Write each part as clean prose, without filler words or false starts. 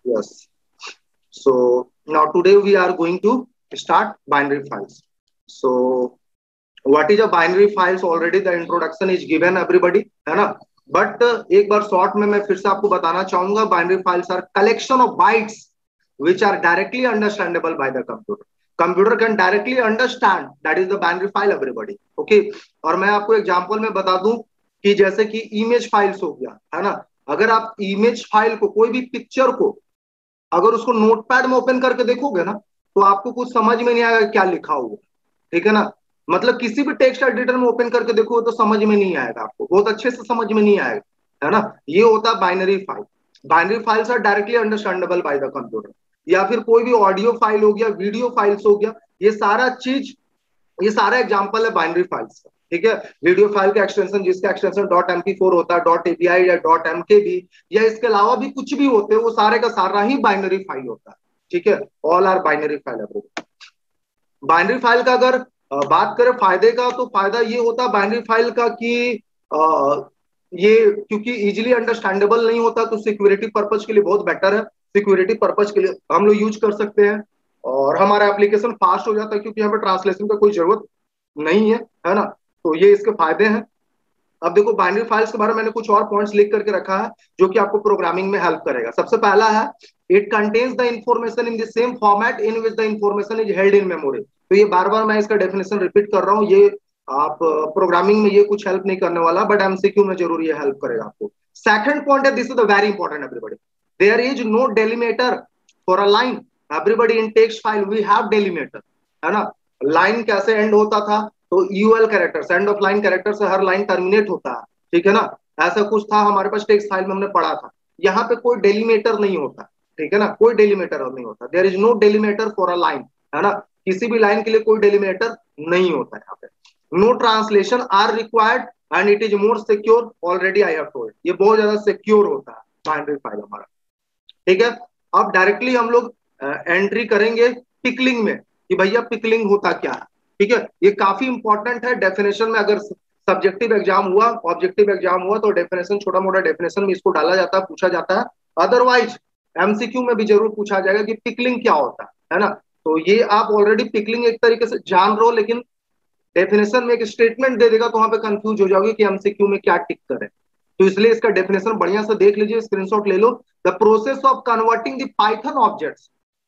Yes. So now today we are going to start binary files. So what is a binary files? Already the introduction is given everybody, है ना? But एक बार short में मैं फिर से आपको बताना चाहूंगा, binary files are collection of bytes which are directly understandable by the computer. Computer can directly understand, that is the binary file everybody. Okay. और मैं आपको एग्जांपल में बता दूं कि जैसे कि इमेज फाइल्स हो गया, है ना? अगर आप इमेज फाइल को, कोई भी पिक्चर को अगर उसको नोटपैड में ओपन करके देखोगे ना, तो आपको कुछ समझ में नहीं आएगा क्या लिखा हुआ, ठीक है ना? मतलब किसी भी टेक्स्ट एडिटर में ओपन करके देखोगे तो समझ में नहीं आएगा, आपको बहुत अच्छे से समझ में नहीं आएगा, है ना? ये होता है binary file. Binary files are directly understandable by the computer. या फिर कोई भी ऑडियो फाइल हो गया, वीडियो फाइल्स हो गया, ये सारा एग्जांपल है बाइनरी फाइल्स का, ठीक है? वीडियो फाइल का एक्सटेंशन, जिसका एक्सटेंशन डॉट MP4 होता है, डॉट API या डॉट MKB या इसके अलावा भी कुछ भी होते हैं, वो सारे का सारा ही बाइनरी फाइल होता है, ठीक है? All are binary file. Binary file का अगर बात करें फायदे का, तो फायदा ये होता है बाइनरी फाइल का कि ये क्योंकि इजीली अंडरस्टैंडेबल नहीं होता, तो सिक्योरिटी पर्पज के लिए बहुत बेटर है. सिक्योरिटी पर्पज के लिए हम लोग यूज कर सकते हैं और हमारा एप्लीकेशन फास्ट हो जाता है, क्योंकि यहाँ पे ट्रांसलेशन का कोई जरूरत नहीं है ना? तो ये इसके फायदे हैं. अब देखो बाइनरी फाइल्स के बारे में मैंने कुछ और पॉइंट्स लिख करके रखा है जो कि आपको प्रोग्रामिंग में हेल्प करेगा. सबसे पहला है, it contains the information in the same format in which the information is held in memory. तो ये बार बार मैं इसका डेफिनेशन रिपीट कर रहा हूँ, ये आप प्रोग्रामिंग में ये कुछ हेल्प नहीं करने वाला, बट MCQ में जरूर ये हेल्प करेगा आपको. सेकंड पॉइंट है, this is the very important everybody, there is no delimiter for a line. Everybody in text file we have delimiter, है ना? लाइन कैसे एंड होता था? तो UL characters, end of line character से हर लाइन टर्मिनेट होता है, ठीक है ना? ऐसा कुछ था हमारे पास टेक्स्ट फाइल में, हमने पढ़ा था. यहाँ पे कोई डेलीमीटर नहीं होता, ठीक है ना? कोई डेलीमीटर नहीं होता. There is no delimiter for a line, है ना? किसी भी लाइन के लिए कोई डेलीमीटर नहीं होता यहाँ पे. No translation are required and it is more secure. Already I have told, ये बहुत ज्यादा सिक्योर होता है बाइनरी फाइल हमारा, ठीक है? अब डायरेक्टली हम लोग एंट्री करेंगे पिकलिंग में कि भैया पिकलिंग होता क्या है, ठीक है? ये काफी इंपॉर्टेंट है. डेफिनेशन में अगर सब्जेक्टिव एग्जाम हुआ, ऑब्जेक्टिव एग्जाम हुआ, तो डेफिनेशन, छोटा मोटा डेफिनेशन में इसको डाला जाता है, पूछा जाता है. अदरवाइज MCQ में भी जरूर पूछा जाएगा कि पिकलिंग क्या होता है ना? तो ये आप ऑलरेडी पिकलिंग एक तरीके से जान रहे हो, लेकिन डेफिनेशन में एक स्टेटमेंट दे देगा तो वहां पे कंफ्यूज हो जाओगे कि MCQ में क्या टिक करे. तो इसलिए इसका डेफिनेशन बढ़िया से देख लीजिए, स्क्रीनशॉट ले लो. The process of converting the Python objects,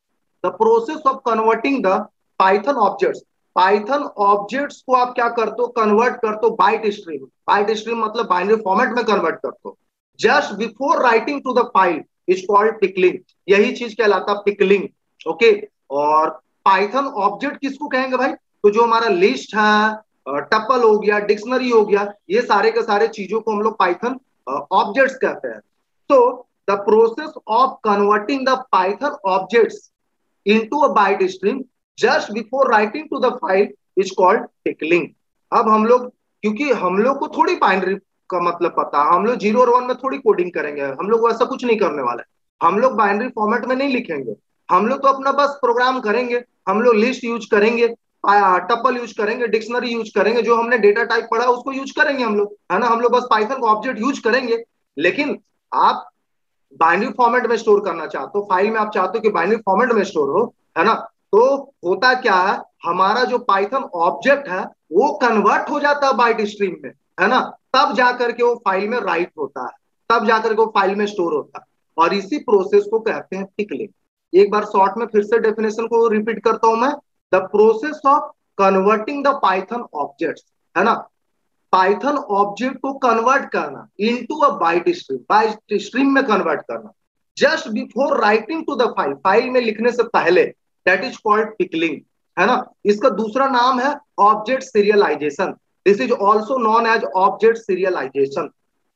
the process of converting the Python objects. Python objects को आप क्या करते हो? कन्वर्ट करते हो बाइट स्ट्रीम. बाइट स्ट्रीम मतलब बाइनरी फॉर्मेट में कन्वर्ट करते हो. Just before writing to the file is called pickling. यही चीज कहलाता पिकलिंग, ओके? और पाइथन ऑब्जेक्ट किसको कहेंगे भाई? तो जो हमारा लिस्ट है, टपल हो गया, डिक्शनरी हो गया, ये सारे के सारे चीजों को हम लोग पाइथन ऑब्जेक्ट्स कहते हैं. तो the process of converting the Python objects into a byte stream just before writing to the file is called pickling. अब हम लोग, क्योंकि हम लोग को थोड़ी बाइनरी का मतलब पता, हम लोग 0 और 1 में थोड़ी कोडिंग करेंगे, हम लोग वैसा कुछ नहीं करने वाले. हम लोग बाइनरी फॉर्मेट में नहीं लिखेंगे, हम लोग तो अपना बस प्रोग्राम करेंगे. हम लोग लिस्ट यूज करेंगे, टपल यूज करेंगे, डिक्शनरी यूज करेंगे, जो हमने डेटा टाइप पढ़ा उसको यूज करेंगे हम लोग, है ना? हम लोग बस पाइथन को ऑब्जेक्ट यूज करेंगे. लेकिन आप बाइनरी फॉर्मेट में स्टोर करना चाहते हो, फाइल में आप चाहते हो कि बाइनरी फॉर्मेट में स्टोर हो, है ना? तो होता क्या है, हमारा जो पाइथन ऑब्जेक्ट है वो कन्वर्ट हो जाता है बाइट स्ट्रीम में, है ना? तब जाकर के वो फाइल में राइट होता है, तब जाकर के वो फाइल में स्टोर होता है. और इसी प्रोसेस को कहते हैं पिकलिंग. एक बार शॉर्ट में फिर से डेफिनेशन को रिपीट करता हूं मैं. The process of converting the Python objects, है ना? पाइथन ऑब्जेक्ट को कन्वर्ट करना into a byte stream, byte stream में कन्वर्ट करना just before writing to the file, file में लिखने से पहले, दैट इज कॉल्ड पिकलिंग, है ना? इसका दूसरा नाम है object serialization. This is also known as object serialization,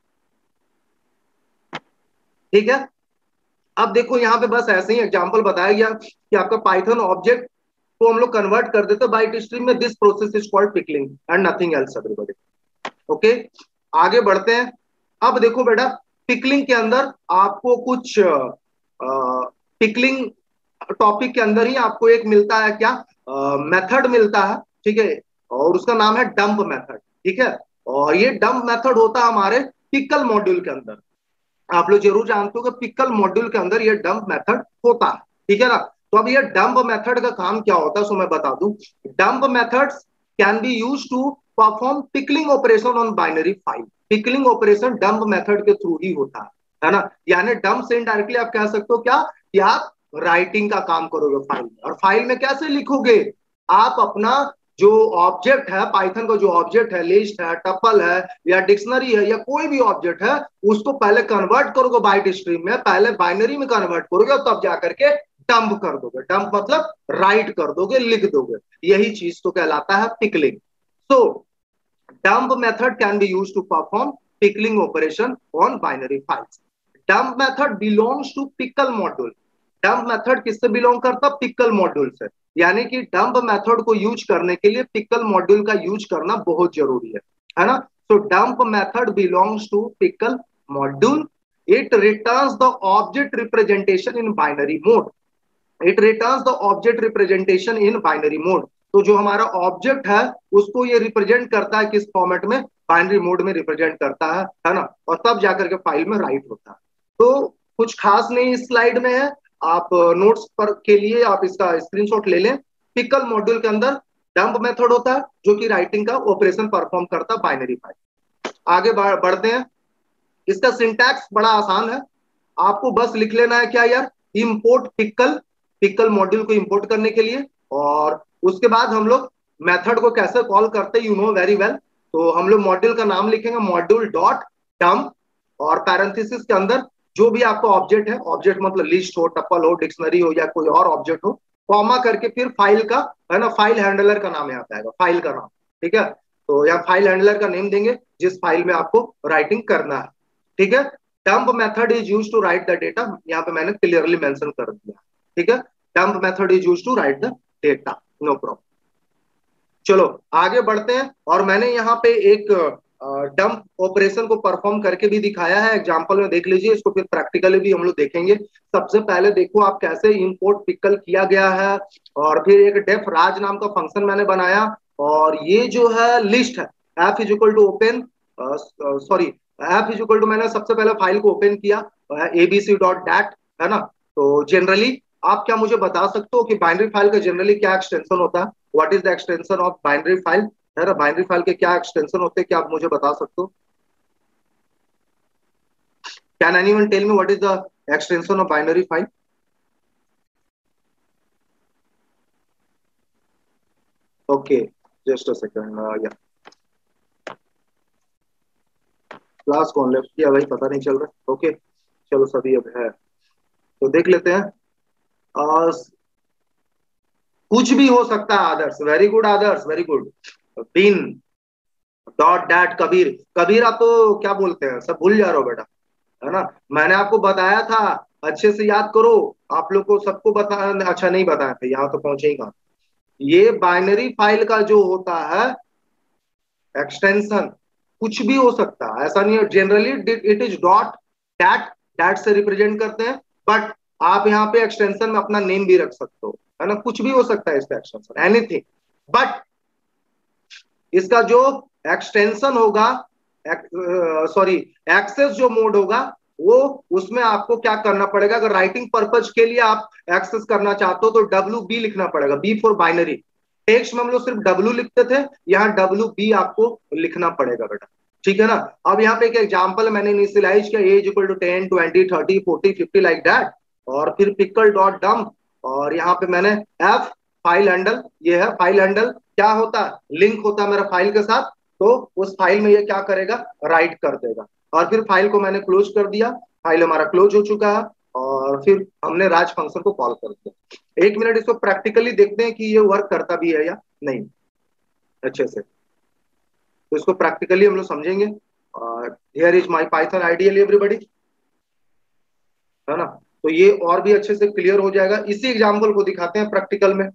ठीक है? अब देखो यहाँ पे बस ऐसे ही एग्जांपल बताया गया कि आपका पाइथन ऑब्जेक्ट को हम लोग कन्वर्ट कर देते बाइट स्ट्रीम में. This process is called pickling and nothing else everybody, okay? आगे बढ़ते हैं. अब देखो बेटा, पिकलिंग के अंदर आपको कुछ पिकलिंग टॉपिक के अंदर ही आपको एक मिलता है, क्या मेथड मिलता है, ठीक है? और उसका नाम है डंप मेथड, ठीक है? और ये डंप मेथड होता है हमारे पिकल मॉड्यूल के अंदर. आप लोग जरूर जानते हो कि पिकल मॉड्यूल के अंदर ये डंप मेथड होता है, ठीक है ना। तो अब ये डंप मेथड का काम क्या होता है, सो मैं बता दूं। Dump methods can be use to perform pickling operation on binary file. Pickling operation dump method के थ्रू ही होता है ना। यानी डंप से इनडायरेक्टली आप कह सकते हो क्या, कि आप राइटिंग का काम करोगे फाइल में, और फाइल में कैसे लिखोगे, आप अपना जो ऑब्जेक्ट है, पाइथन का जो ऑब्जेक्ट है, लिस्ट है, टपल है, या डिक्शनरी है, या कोई भी ऑब्जेक्ट है, उसको पहले कन्वर्ट करोगे बाइट स्ट्रीम में, पहले बाइनरी में कन्वर्ट करोगे और तब जाकर के डंप कर दोगे। डंप मतलब राइट कर दोगे, लिख दोगे। यही चीज तो कहलाता है pickling. So dump method can be used to perform pickling operation on binary files. Dump method belongs to pickle module. Dump method किससे बिलोंग करता, पिकल मॉड्यूल से। यानी कि डंप मेथड को यूज करने के लिए पिकल मॉड्यूल का यूज करना बहुत जरूरी है ना। तो dump method belongs to pickle module. It returns the object representation in binary mode. It returns the object representation in binary mode. तो जो हमारा ऑब्जेक्ट है उसको ये रिप्रेजेंट करता है किस फॉर्मेट में, बाइनरी मोड में रिप्रेजेंट करता है ना। और तब जाकर के फाइल में राइट होता है। तो कुछ खास नहीं इस स्लाइड में है, आप नोट्स पर के लिए आप इसका स्क्रीनशॉट ले लें। पिकल मॉड्यूल के अंदर डंप मेथड होता है जो कि राइटिंग का ऑपरेशन परफॉर्म करता है बाइनरी फाइल। आगे बढ़ते हैं। इसका सिंटैक्स बड़ा आसान है, आपको बस लिख लेना है क्या यार, इंपोर्ट पिकल। पिकल मॉड्यूल को इंपोर्ट करने के लिए, और उसके बाद हम लोग मेथड को कैसे कॉल करते हैं यू नो वेरी वेल। तो हम लोग मॉड्यूल का नाम लिखेंगे मॉड्यूल डॉट डंप, और पैरेंथेसिस के अंदर जो भी आपका ऑब्जेक्ट है, ऑब्जेक्ट मतलब लिस्ट हो, टपल हो, डिक्शनरी हो, या कोई और ऑब्जेक्ट हो, कॉमा करके फिर फाइल का, है ना, फाइल हैंडलर का नाम यहाँ पे आएगा, फाइल का नाम, ठीक है। तो यहाँ फाइल हैंडलर का नेम देंगे जिस फाइल में आपको राइटिंग करना है, ठीक है। Dump method is use to write the data, यहाँ पे मैंने क्लियरली मेंशन कर दिया, ठीक है। Dump method is use to write the data, no problem. चलो आगे बढ़ते हैं, और मैंने यहाँ पे एक डंप ऑपरेशन को परफॉर्म करके भी दिखाया है, एग्जांपल में देख लीजिए इसको, फिर प्रैक्टिकली भी हम लोग देखेंगे। सबसे पहले देखो आप कैसे इंपोर्ट पिकल किया गया है, और फिर एक डेफ राज नाम का फंक्शन मैंने बनाया, और ये जो है लिस्ट है, F is equal to open, sorry, F is equal to, मैंने सबसे पहले फाइल को ओपन किया एबीसी डॉट डैट, है ना। तो जनरली आप क्या मुझे बता सकते हो कि बाइनरी फाइल का जनरली क्या एक्सटेंशन होता है, what is the extension of binary file, है ना। बाइनरी फाइल के क्या एक्सटेंशन होते हैं, क्या आप मुझे बता सकते हो, can anyone tell me what is the extension of binary file. Okay, just a second, या क्लास कौन लेफ्ट किया भाई, पता नहीं चल रहा, ओके चलो सभी अब है, तो देख लेते हैं। uh, कुछ भी हो सकता है Adarsh, very good Adarsh, very good. Bin dot dat Kabir, Kabir आप तो क्या बोलते हैं, सब भूल जा रहे हो बेटा, है ना। मैंने आपको बताया था, अच्छे से याद करो, आप लोग को सबको बता, अच्छा नहीं बताया था, यहाँ तो पहुंचे ही कहाँ। ये बाइनरी फाइल का जो होता है एक्सटेंशन, कुछ भी हो सकता है, ऐसा नहीं है, generally it is dot dat, dat से रिप्रेजेंट करते हैं, बट आप यहाँ पे एक्सटेंशन में अपना नेम भी रख सकते हो, है ना, कुछ भी हो सकता है इसका एक्सटेंशन, एनीथिंग। बट इसका जो एक्सटेंशन होगा, सॉरी, एक्सेस जो मोड होगा, वो उसमें आपको क्या करना पड़ेगा, अगर राइटिंग पर्पज के लिए आप एक्सेस करना चाहते हो तो डब्ल्यू बी लिखना पड़ेगा, बी फॉर बाइनरी। टेक्स्ट में हम लोग सिर्फ डब्ल्यू लिखते थे, यहाँ डब्ल्यू बी आपको लिखना पड़ेगा बेटा, ठीक है ना। अब यहाँ पे एक एग्जांपल मैंने इनिशियलाइज किया, as equal to 10 20 30 40 50 like that, और फिर पिकल डॉट डंप, और यहाँ पे मैंने एफ फाइल हैंडल, ये है फाइल हैंडल, क्या होता है, लिंक होता है मेरा फाइल के साथ, तो उस फाइल में ये क्या करेगा, राइट कर देगा। और फिर फाइल को मैंने क्लोज कर दिया, फाइल हमारा क्लोज हो चुका है, और फिर हमने राज फंक्शन को कॉल कर दिया। एक मिनट इसको प्रैक्टिकली देखते हैं कि ये वर्क करता भी है या नहीं अच्छे से, तो इसको प्रैक्टिकली हम लोग समझेंगे। Here is my Python ideal everybody, है ना। तो ये और भी अच्छे से क्लियर हो जाएगा, इसी एग्जांपल को दिखाते हैं प्रैक्टिकल में।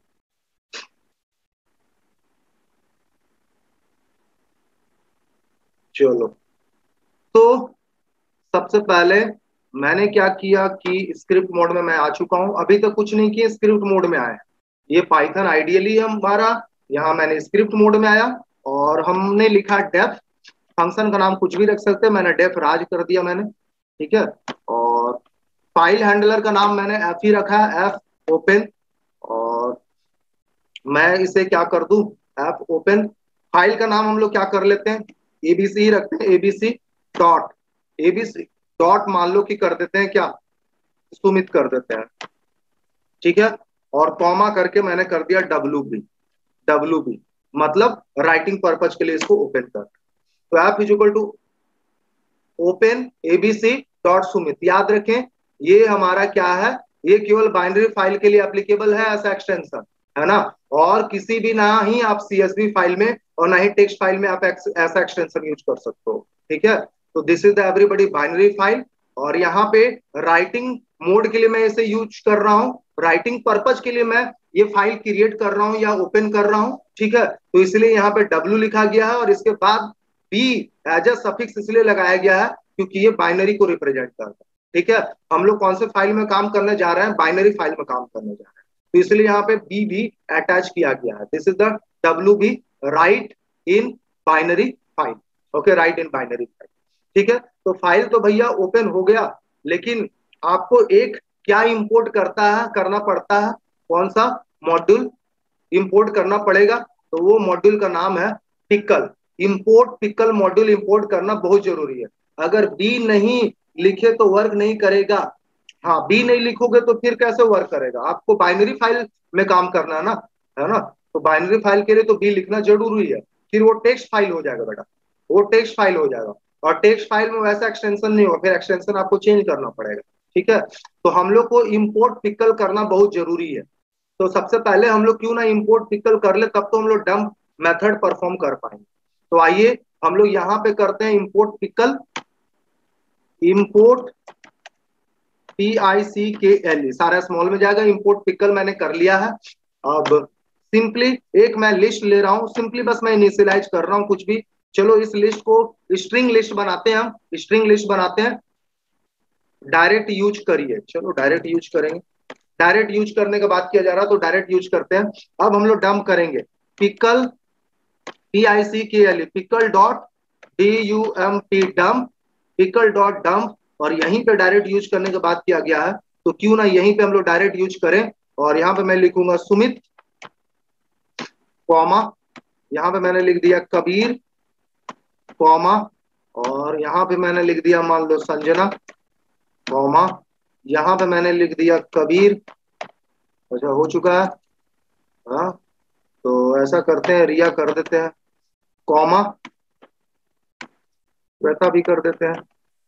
चलो, तो सबसे पहले मैंने क्या किया कि स्क्रिप्ट मोड में मैं आ चुका हूं, अभी तक कुछ नहीं किया, स्क्रिप्ट मोड में आया। ये पाइथन आइडियली हमारा, यहाँ मैंने स्क्रिप्ट मोड में आया, और हमने लिखा डेफ, फंक्शन का नाम कुछ भी रख सकते हैं, मैंने डेफ राज कर दिया मैंने, ठीक है। और फाइल हैंडलर का नाम मैंने एफ ही रखा है, एफ ओपन। और मैं इसे क्या कर दूं, एफ ओपन। फाइल का नाम हम लोग क्या कर लेते हैं, एबीसी ही रखते हैं, एबीसी डॉट, एबीसी डॉट मान लो कि कर देते हैं क्या, सुमित कर देते हैं, ठीक है। और कॉमा करके मैंने कर दिया डब्ल्यू बी, डब्ल्यू बी मतलब राइटिंग पर्पज के लिए इसको ओपन कर। तो F is equal to open ABC dot Sumit. याद रखें ये हमारा क्या है, ये केवल बाइनरी फाइल के लिए एप्लीकेबल है ऐसा एक्सटेंशन, है ना। और किसी भी ना ही आप सीएसवी फाइल में और ना ही टेक्स्ट फाइल में आप ऐसा एक्सटेंशन यूज कर सकते हो, ठीक है। तो this is the everybody binary file. और यहाँ पे राइटिंग मोड के लिए मैं इसे यूज कर रहा हूँ, राइटिंग पर्पज के लिए मैं ये फाइल क्रिएट कर रहा हूँ या ओपन कर रहा हूँ, ठीक है। तो इसलिए यहाँ पे डब्ल्यू लिखा गया है और इसके बाद बी एज ए सफिक्स इसलिए लगाया गया है क्योंकि ये बाइनरी को रिप्रेजेंट करता है, ठीक है। हम लोग कौन से फाइल में काम करने जा रहे हैं, बाइनरी फाइल में काम करने जा रहे हैं, तो इसलिए यहाँ पे बी भी अटैच किया गया है। This is the W B, write in binary file, okay, write in binary file, ठीक है। तो फाइल तो भैया ओपन हो गया, लेकिन आपको एक क्या इंपोर्ट करना पड़ता है, कौन सा मॉड्यूल इंपोर्ट करना पड़ेगा, तो वो मॉड्यूल का नाम है pickle. Import pickle module import करना बहुत जरूरी है। अगर बी नहीं लिखे तो वर्क नहीं करेगा। हाँ, बी नहीं लिखोगे तो फिर कैसे वर्क करेगा, आपको बाइनरी फाइल में काम करना है ना। तो बाइनरी फाइल के लिए तो बी लिखना जरूरी है, फिर वो टेक्स्ट फाइल हो जाएगा बेटा, वो टेक्स्ट फाइल हो जाएगा। और टेक्स्ट फाइल में वैसा एक्सटेंशन नहीं होगा, फिर एक्सटेंशन आपको चेंज करना पड़ेगा, ठीक है। तो हम लोग को इंपोर्ट पिकल करना बहुत जरूरी है। तो सबसे पहले हम लोग क्यों ना इंपोर्ट पिकल कर ले, तब तो हम लोग डंप मेथड परफॉर्म कर पाएंगे। तो आइए हम लोग यहाँ पे करते हैं इंपोर्ट पिकल, इंपोर्ट PICKLE सारा स्मॉल में जाएगा। इंपोर्ट पिकल मैंने कर लिया है। अब सिंपली एक मैं लिस्ट ले रहा हूं, सिंपली बस मैं इनिशियलाइज कर रहा हूं कुछ भी। चलो इस लिस्ट को स्ट्रिंग लिस्ट बनाते हैं, हम स्ट्रिंग लिस्ट बनाते हैं। डायरेक्ट यूज करिए, चलो डायरेक्ट यूज करेंगे। डायरेक्ट यूज करने का बात किया जा रहा है तो डायरेक्ट यूज करते हैं। अब हम लोग डंप करेंगे pickle, PICKLE, pickle dot DUMP dump, pickle dot dump. और यहीं पे डायरेक्ट यूज करने की बात किया गया है, तो क्यों ना यहीं पे हम लोग डायरेक्ट यूज करें। और यहाँ पे मैं लिखूंगा सुमित, कॉमा, यहाँ पे मैंने लिख दिया कबीर, कॉमा, और यहाँ पे मैंने लिख दिया मान लो संजना, कॉमा, यहाँ पे मैंने लिख दिया कबीर। अच्छा हो चुका है, हाँ। तो ऐसा करते हैं, रिया कर देते हैं, कॉमा, वैसा भी कर देते हैं।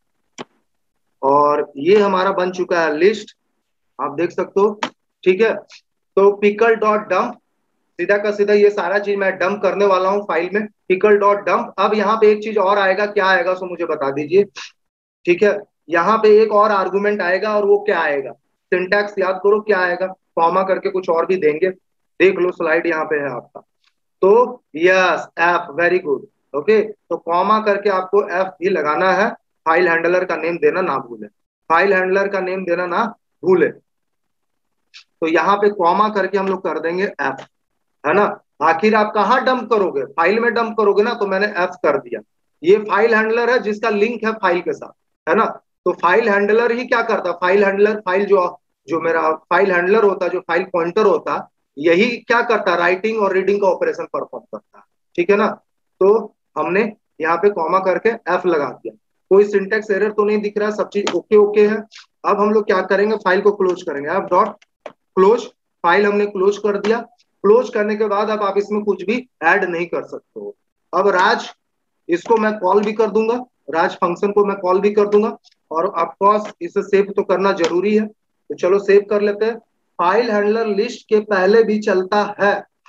और ये हमारा बन चुका है लिस्ट, आप देख सकते हो, ठीक है। तो पिकल डॉट डंप, सीधा का सीधा ये सारा चीज मैं डंप करने वाला हूँ फाइल में, पिकल डॉट डंप। अब यहाँ पे एक चीज और आएगा, क्या आएगा सो मुझे बता दीजिए, ठीक है। यहाँ पे एक और आर्गुमेंट आएगा, और वो क्या आएगा, सिंटैक्स याद करो क्या आएगा, कॉमा करके कुछ और भी देंगे, देख लो स्लाइड यहाँ पे है आपका। तो yes F, very good, okay. तो कॉमा करके आपको एफ भी लगाना है, फाइल हैंडलर का नेम देना ना भूले, फाइल हैंडलर का नेम देना ना भूले। तो यहाँ पे कॉमा करके हम लोग कर देंगे एफ, है ना। आखिर आप कहाँ डंप करोगे, फाइल में डंप करोगे ना, तो मैंने एफ कर दिया। ये फाइल हैंडलर है जिसका लिंक है फाइल के साथ, है ना। तो फाइल हैंडलर ही क्या करता, फाइल हैंडलर, फाइल जो जो मेरा फाइल हैंडलर होता, जो फाइल पॉइंटर होता, यही क्या करता, राइटिंग और रीडिंग का ऑपरेशन परफॉर्म करता है, ठीक है ना। तो हमने यहाँ पे कॉमा करके एफ लगा दिया, कोई सिंटेक्स एरर तो नहीं दिख रहा, सब चीज ओके ओके है। अब हम लोग क्या करेंगे, फाइल को क्लोज करेंगे, एफ डॉट क्लोज, फाइल हमने क्लोज कर दिया। क्लोज करने के बाद अब आप इसमें कुछ भी ऐड नहीं कर सकते हो। अब राज, इसको मैं कॉल भी कर दूंगा, राज फंक्शन को मैं कॉल भी कर दूंगा, और ऑफकोर्स इसे सेव तो करना जरूरी है, तो चलो सेव कर लेते हैं। फाइल हैंडलर लिस्ट के पहले भी चलता है,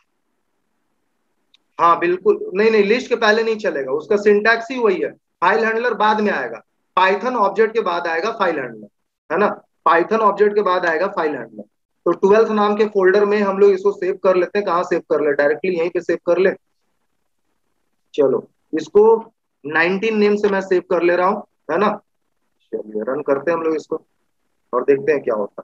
हाँ बिल्कुल, नहीं नहीं लिस्ट के पहले नहीं चलेगा, उसका सिंटैक्स ही वही है, फाइल हैंडलर बाद में आएगा, पाइथन ऑब्जेक्ट के बाद आएगा फाइल हैंडलर, है ना। पाइथन ऑब्जेक्ट के बाद आएगा फाइल हैंडलर। तो 12th नाम के फोल्डर में हम लोग इसको सेव कर लेते हैं, कहाँ सेव कर ले, डायरेक्टली यहीं पे सेव कर ले। चलो इसको 19 नेम से मैं सेव कर ले रहा हूँ, है ना। चलिए रन करते हैं हम लोग इसको और देखते हैं क्या होता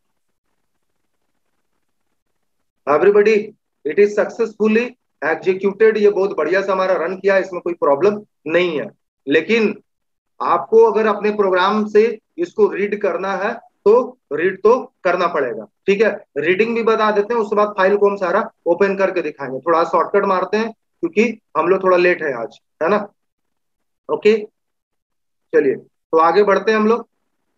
है। Everybody, it is successfully executed, ये बहुत बढ़िया से हमारा रन किया, इसमें कोई प्रॉब्लम नहीं है। लेकिन आपको अगर अपने प्रोग्राम से इसको रीड करना है तो रीड तो करना पड़ेगा, ठीक है। रीडिंग भी बता देते हैं, उसके बाद फाइल को हम सारा ओपन करके दिखाएंगे। थोड़ा शॉर्टकट मारते हैं क्योंकि हम लोग थोड़ा लेट है आज, है ना। ओके, चलिए तो आगे बढ़ते हैं हम लोग।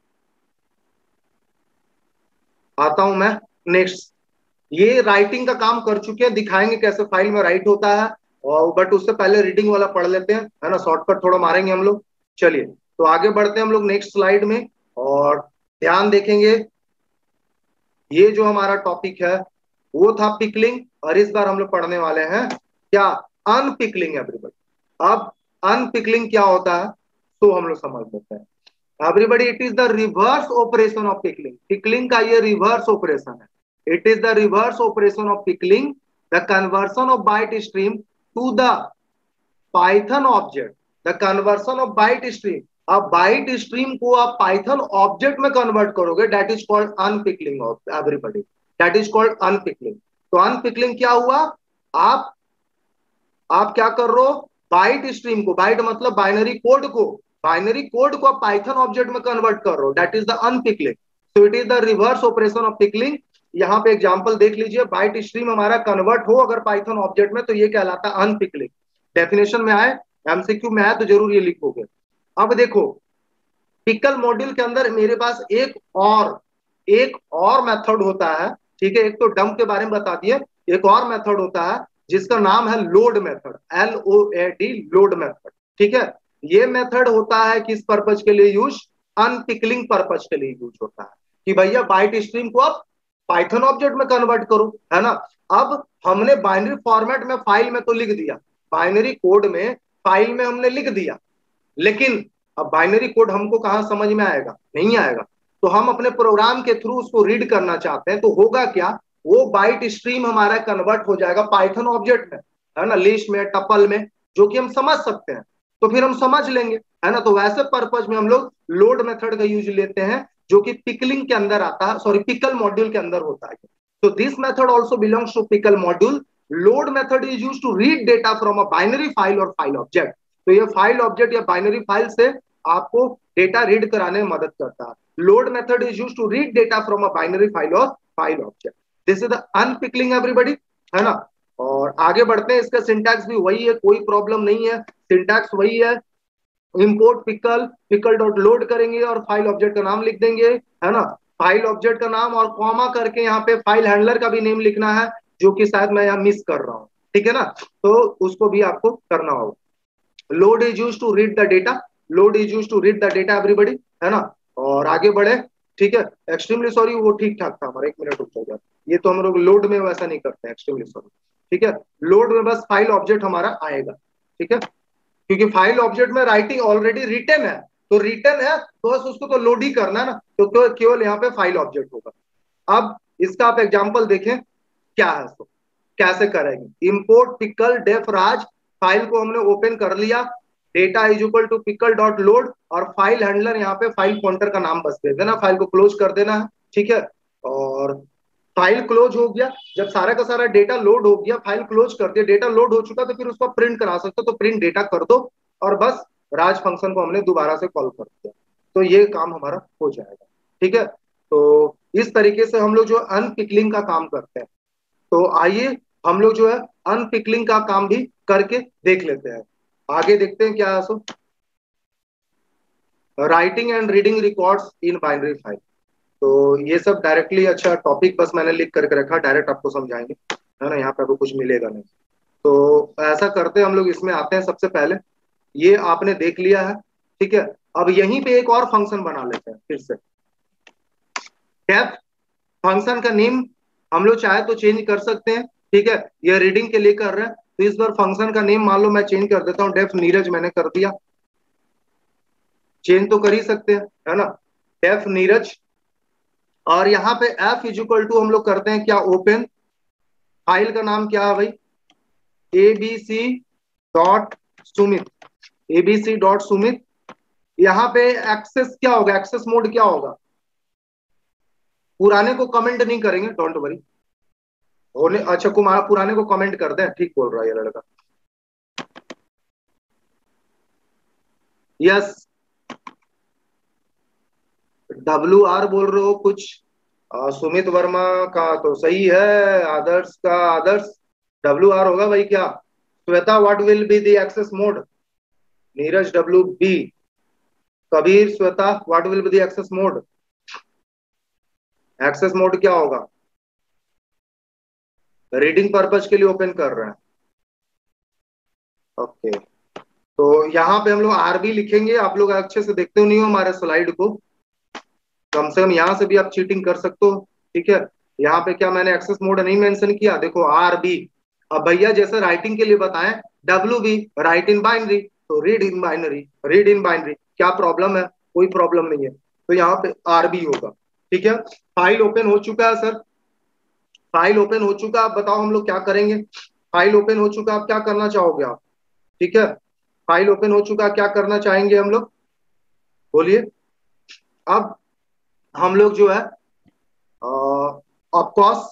आता हूं मैं नेक्स्ट। ये राइटिंग का काम कर चुके हैं, दिखाएंगे कैसे फाइल में राइट होता है। और बट उससे पहले रीडिंग वाला पढ़ लेते हैं, है ना, शॉर्टकट थोड़ा मारेंगे हम लोग। चलिए तो आगे बढ़ते हैं हम लोग नेक्स्ट स्लाइड में। और ध्यान देखेंगे, ये जो हमारा टॉपिक है वो था पिकलिंग, और इस बार हम लोग पढ़ने वाले हैं क्या, अनपिकलिंग एवरीबॉडी। अब अनपिकलिंग क्या होता है तो हम लोग समझ लेते हैं। Everybody, it is the reverse operation of pickling. Pickling का ये रिवर्स ऑपरेशन है। It is the reverse operation of pickling, the conversion of byte stream to the Python object. The conversion of byte stream, अब byte stream को आप Python object में convert करोगे, that is called unpickling of everybody, that is called unpickling. तो unpickling क्या हुआ, आप आप क्या कर रहे हो, बाइट स्ट्रीम को, बाइट मतलब बाइनरी कोड को, बाइनरी कोड को आप पाइथन ऑब्जेक्ट में कन्वर्ट कर रहे हो, that is the unpickling. So it is the reverse operation of pickling. यहाँ पे एग्जांपल देख लीजिए, बाइट स्ट्रीम हमारा कन्वर्ट हो अगर पाइथन ऑब्जेक्ट में तो ये कहलाता है अनपिकलिंग। डेफिनेशन में आए, एमसीक्यू में आए तो जरूर ये लिखोगे। अब देखो, पिकल मॉड्यूल के अंदर मेरे पास एक और मेथड होता है, ठीक है। एक तो डंप के बारे में बता दिए, एक और मेथड होता है जिसका नाम है load method, LOAD, load method, ठीक है। ये मेथड होता है किस पर्पज के लिए यूज, अनपिकलिंग पर्पज के लिए यूज होता है कि भैया बाइट स्ट्रीम को आप पाइथन ऑब्जेक्ट में कन्वर्ट करो, है ना। अब हमने बाइनरी फॉर्मेट में फाइल में तो लिख दिया, बाइनरी कोड में फाइल में हमने लिख दिया, लेकिन अब बाइनरी कोड हमको कहां समझ में आएगा, नहीं आएगा। तो हम अपने प्रोग्राम के थ्रू उसको रीड करना चाहते हैं, तो होगा क्या, वो बाइट स्ट्रीम हमारा कन्वर्ट हो जाएगा पाइथन ऑब्जेक्ट में, है ना, लिस्ट में, टपल में, जो कि हम समझ सकते हैं, तो फिर हम समझ लेंगे, है ना। तो वैसे पर्पज में हम लोग लोड मेथड का यूज लेते हैं, जो कि पिकलिंग के अंदर आता है, सॉरी पिकल मॉड्यूल के अंदर होता है। तो this method also belongs to pickle module. Load method is use to read data from a binary file और फाइल ऑब्जेक्ट। तो ये फाइल ऑब्जेक्ट या बाइनरी फाइल से आपको डेटा रीड कराने में मदद करता है। Load method is used to read data from a binary file और file object. This is the unpickling everybody, है ना। और आगे बढ़ते हैं, इसका सिंटैक्स भी वही है, कोई प्रॉब्लम नहीं है, सिंटैक्स वही है। Import pickle, pickle dot load करेंगे और फाइल ऑब्जेक्ट का नाम लिख देंगे, है ना। फाइल ऑब्जेक्ट का नाम और कॉमा करके यहाँ पे फाइल हैंडलर का भी नेम लिखना है, जो कि शायद मैं यहाँ मिस कर रहा हूँ, ठीक है ना। तो उसको भी आपको करना होगा। Load is use to read the data, load is use to read the data everybody, है ना। और आगे बढ़े, ठीक है। एक्सट्रीमली सॉरी, वो ठीक ठाक था हमारा, एक मिनट रुक जाएगा। ये तो हम लोग लोड में वैसा नहीं करते हैं, एक्सट्रीमली सॉरी, ठीक है। लोड में बस फाइल ऑब्जेक्ट हमारा आएगा, ठीक है, क्योंकि फाइल ऑब्जेक्ट में राइटिंग ऑलरेडी रिटन है, तो रिटन है तो बस उसको तो लोड ही करना है ना, तो केवल यहाँ पे फाइल ऑब्जेक्ट होगा। अब इसका आप एग्जांपल देखें क्या है, तो कैसे करेंगे। Import pickle def Raj, file को हमने ओपन कर लिया, data is equal to pickle dot load, और फाइल हैंडलर यहाँ पे फाइल पॉइंटर का नाम बस दे देना, फाइल को क्लोज कर देना है, ठीक है। और फाइल क्लोज हो गया, जब सारा का सारा डेटा लोड हो गया, फाइल क्लोज कर दिया, डेटा लोड हो चुका, तो फिर उसको प्रिंट करा सकते हो, तो प्रिंट डेटा कर दो, और बस राज फंक्शन को हमने दोबारा से कॉल कर दिया, तो ये काम हमारा हो जाएगा, ठीक है। तो इस तरीके से हम लोग जो अनपिकलिंग का काम करते हैं। तो आइए हम लोग जो है अनपिकलिंग का काम भी करके देख लेते हैं। आगे देखते हैं क्या है, so writing and reading records in binary file. तो ये सब डायरेक्टली, अच्छा टॉपिक बस मैंने लिख करके रखा, डायरेक्ट आपको समझाएंगे, है ना, यहाँ पे आपको कुछ मिलेगा नहीं। तो ऐसा करते हैं हम लोग, इसमें आते हैं। सबसे पहले ये आपने देख लिया है, ठीक है। अब यहीं पे एक और फंक्शन बना लेते हैं फिर से। डेफ फंक्शन का नेम हम लोग चाहे तो चेंज कर सकते हैं, ठीक है। ये रीडिंग के लिए कर रहे हैं, तो इस बार फंक्शन का नेम मान लो मैं चेंज कर देता हूँ, डेफ नीरज मैंने कर दिया, चेंज तो कर ही सकते हैं, है ना, डेफ नीरज। और यहाँ पे एफ इज इक्वल टू हम लोग करते हैं क्या, ओपन, फाइल का नाम क्या है भाई, ABC dot Sumit, ABC dot Sumit. यहाँ पे एक्सेस क्या होगा, एक्सेस मोड क्या होगा, पुराने को कमेंट नहीं करेंगे, डोंट वरी, होने, अच्छा कुमार पुराने को कमेंट कर दें, ठीक बोल रहा है ये लड़का, यस। WR बोल रहे हो कुछ, सुमित वर्मा का तो सही है, आदर्श का आदर्श WR होगा भाई क्या? Shweta what will be the access mode? Neeraj WB, Kabir Shweta what will be the access mode? Access mode क्या होगा? रीडिंग पर्पज के लिए ओपन कर रहे हैं। ओके, तो यहाँ पे हम लोग RB लिखेंगे। आप लोग अच्छे से देखते नहीं हो हमारे स्लाइड को, कम से कम यहाँ से भी आप चीटिंग कर सकते हो। ठीक है, यहाँ पे क्या मैंने एक्सेस मोड नहीं मेंशन किया, देखो RB। अब भैया जैसे राइटिंग के लिए बताएं, WB राइट इन बाइनरी, तो read in binary, read in binary. क्या प्रॉब्लम है? कोई प्रॉब्लम नहीं है, तो यहाँ पे RB होगा। ठीक है, फाइल ओपन हो चुका है सर, फाइल ओपन हो चुका। आप बताओ हम लोग क्या करेंगे? फाइल ओपन हो चुका, आप क्या करना चाहोगे आप? ठीक है, फाइल ओपन हो चुका, क्या करना चाहेंगे हम लोग, बोलिए। अब हम लोग जो है of course